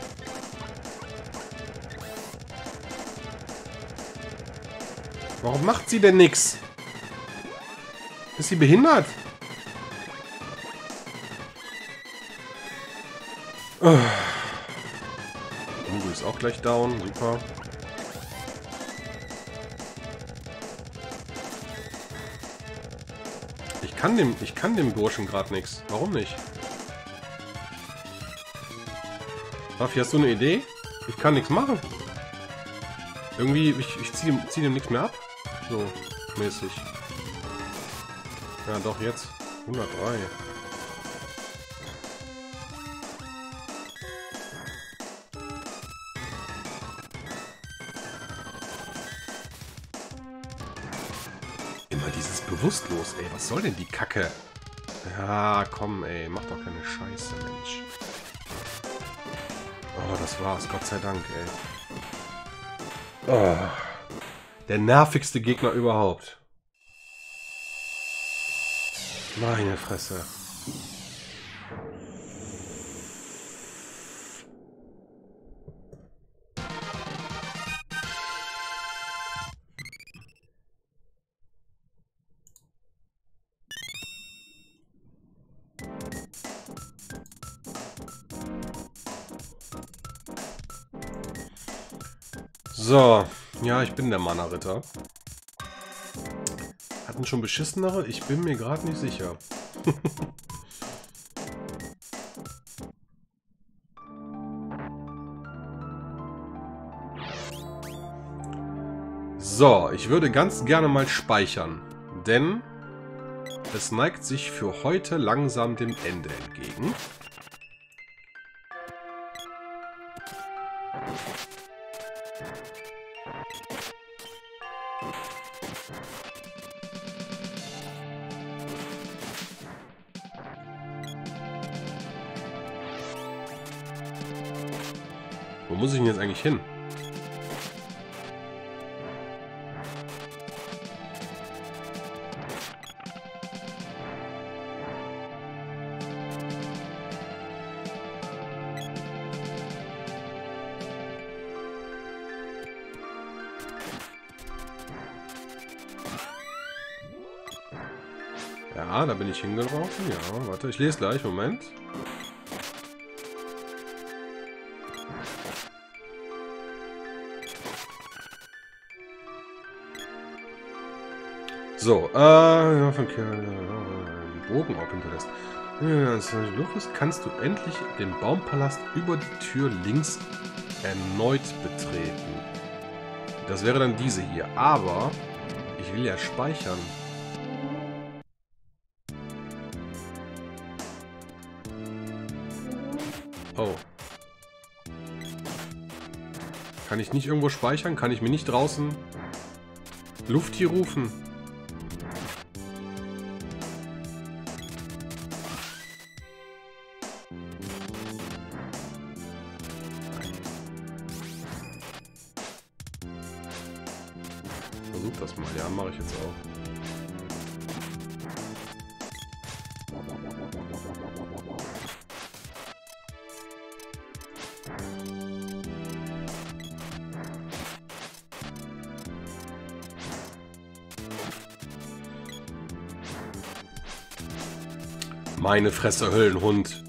Warum macht sie denn nichts? Ist sie behindert? Mugu ist auch gleich down. Super. Ich kann dem Burschen gerade nichts. Warum nicht? Raffi, hast du eine Idee? Ich kann nichts machen. Irgendwie, ich zieh dem nichts mehr ab. So, mäßig. Ja, doch, jetzt. 103. Immer dieses Bewusstlos, ey. Was soll denn die Kacke? Ja, komm, ey. Mach doch keine Scheiße, Mensch. Oh, das war's. Gott sei Dank, ey. Oh. Der nervigste Gegner überhaupt. Meine Fresse. So, ja, ich bin der Mana-Ritter. Hatten schon beschissenere? Ich bin mir gerade nicht sicher. So, ich würde ganz gerne mal speichern. Denn Es neigt sich für heute langsam dem Ende entgegen. Wo muss ich denn jetzt eigentlich hin? Ja, da bin ich hingelaufen. Ja, warte, ich lese gleich. Moment. So, ja, Bogen auch hinterlässt. Als du Luft ist, kannst du endlich den Baumpalast über die Tür links erneut betreten. Das wäre dann diese hier. Aber ich will ja speichern. Oh. Kann ich nicht irgendwo speichern? Kann ich mir nicht draußen Luft hier rufen? Versuch das mal. Ja, mache ich jetzt auch. Meine Fresse, Höllenhund.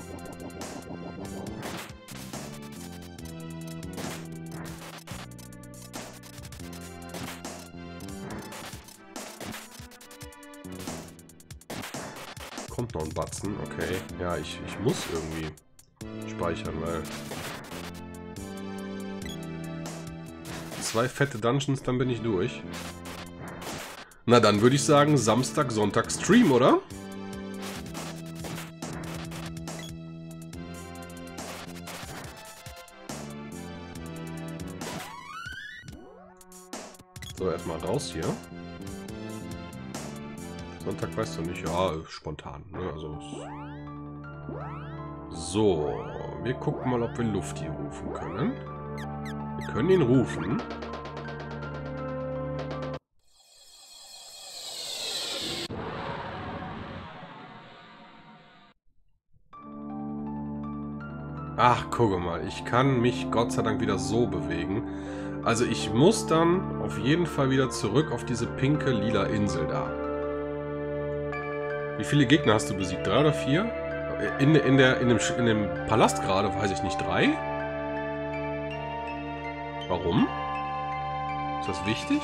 Kommt noch ein Batzen, okay. Ja, ich muss irgendwie speichern, weil... 2 fette Dungeons, dann bin ich durch. Na dann würde ich sagen, Samstag, Sonntag Stream, oder? So, erstmal raus hier. Sonntag weißt du nicht. Ja, spontan. Ne? Also so, wir gucken mal, ob wir Luft hier rufen können. Wir können ihn rufen. Ach, gucke mal. Ich kann mich Gott sei Dank wieder so bewegen. Also ich muss dann auf jeden Fall wieder zurück auf diese pinke, lila Insel da. Wie viele Gegner hast du besiegt? 3 oder 4? In dem Palast gerade, weiß ich nicht, 3? Warum? Ist das wichtig?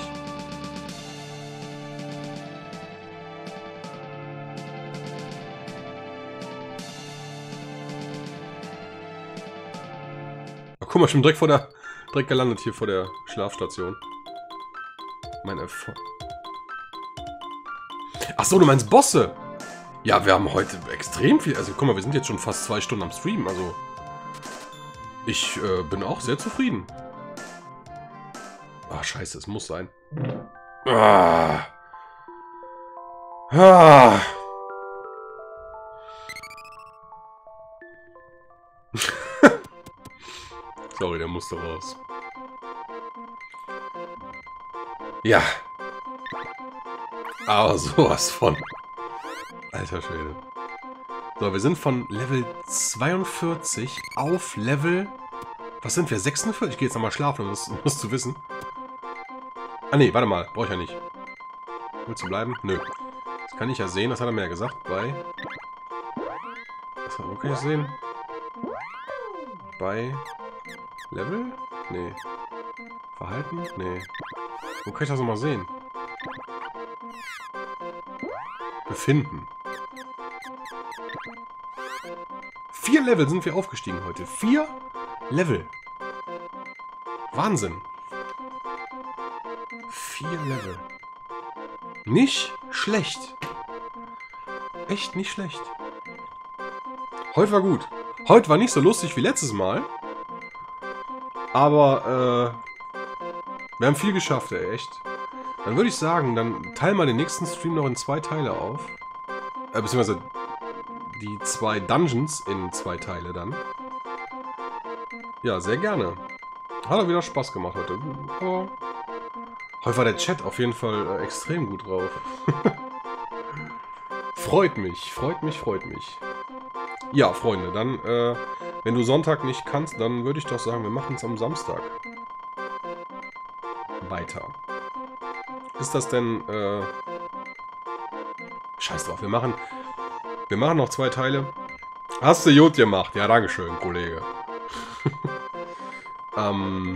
Ach, guck mal, schon direkt gelandet hier vor der Schlafstation. Mein Erfolg. Ach so, du meinst Bosse? Ja, wir haben heute extrem viel. Also guck mal, wir sind jetzt schon fast 2 Stunden am Stream. Also ich bin auch sehr zufrieden. Ah, scheiße, es muss sein. Ah. Ah. Sorry, der musste raus. Ja. Aber sowas von. Alter Schwede. So, wir sind von Level 42 auf Level... Was sind wir? 46? Ich gehe jetzt nochmal schlafen, um das zu wissen. Ah ne, warte mal. Brauche ich ja nicht. Willst du bleiben? Nö. Das kann ich ja sehen. Das hat er mir ja gesagt. Bei... Wo kann ich sehen? Bei... Level? Nee. Verhalten? Nee. Wo kann ich das nochmal sehen? Befinden. 4 Level sind wir aufgestiegen heute. 4 Level. Wahnsinn. 4 Level. Nicht schlecht. echt nicht schlecht. Heute war gut. Heute war nicht so lustig wie letztes Mal. Aber, wir haben viel geschafft, ey, echt. Dann würde ich sagen, dann teilen wir den nächsten Stream noch in 2 Teile auf. Beziehungsweise die 2 Dungeons in 2 Teile dann. Ja, sehr gerne. Hat auch wieder Spaß gemacht heute. Aber heute war der Chat auf jeden Fall extrem gut drauf. Freut mich, freut mich, freut mich. Ja, Freunde, dann, wenn du Sonntag nicht kannst, dann würde ich doch sagen, wir machen es am Samstag weiter. Ist das denn, scheiß drauf, wir machen noch 2 Teile. Hast du gut gemacht. Ja, dankeschön, Kollege. Ja,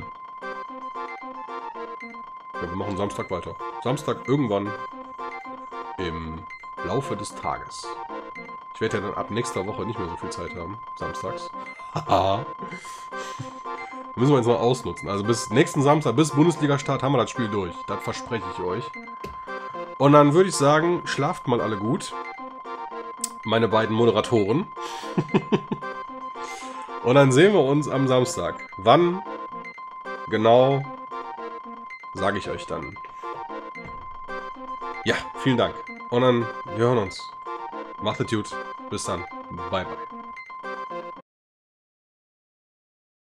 wir machen Samstag weiter. Samstag irgendwann im Laufe des Tages. Ich werde ja dann ab nächster Woche nicht mehr so viel Zeit haben. Samstags. Haha. Müssen wir jetzt mal ausnutzen. Also bis nächsten Samstag, bis Bundesliga-Start, haben wir das Spiel durch. Das verspreche ich euch. Und dann würde ich sagen, schlaft mal alle gut. Meine beiden Moderatoren. Und dann sehen wir uns am Samstag. Wann genau, sage ich euch dann. Ja, vielen Dank. Und dann, wir hören uns. Macht es gut. Bis dann. Bye, bye.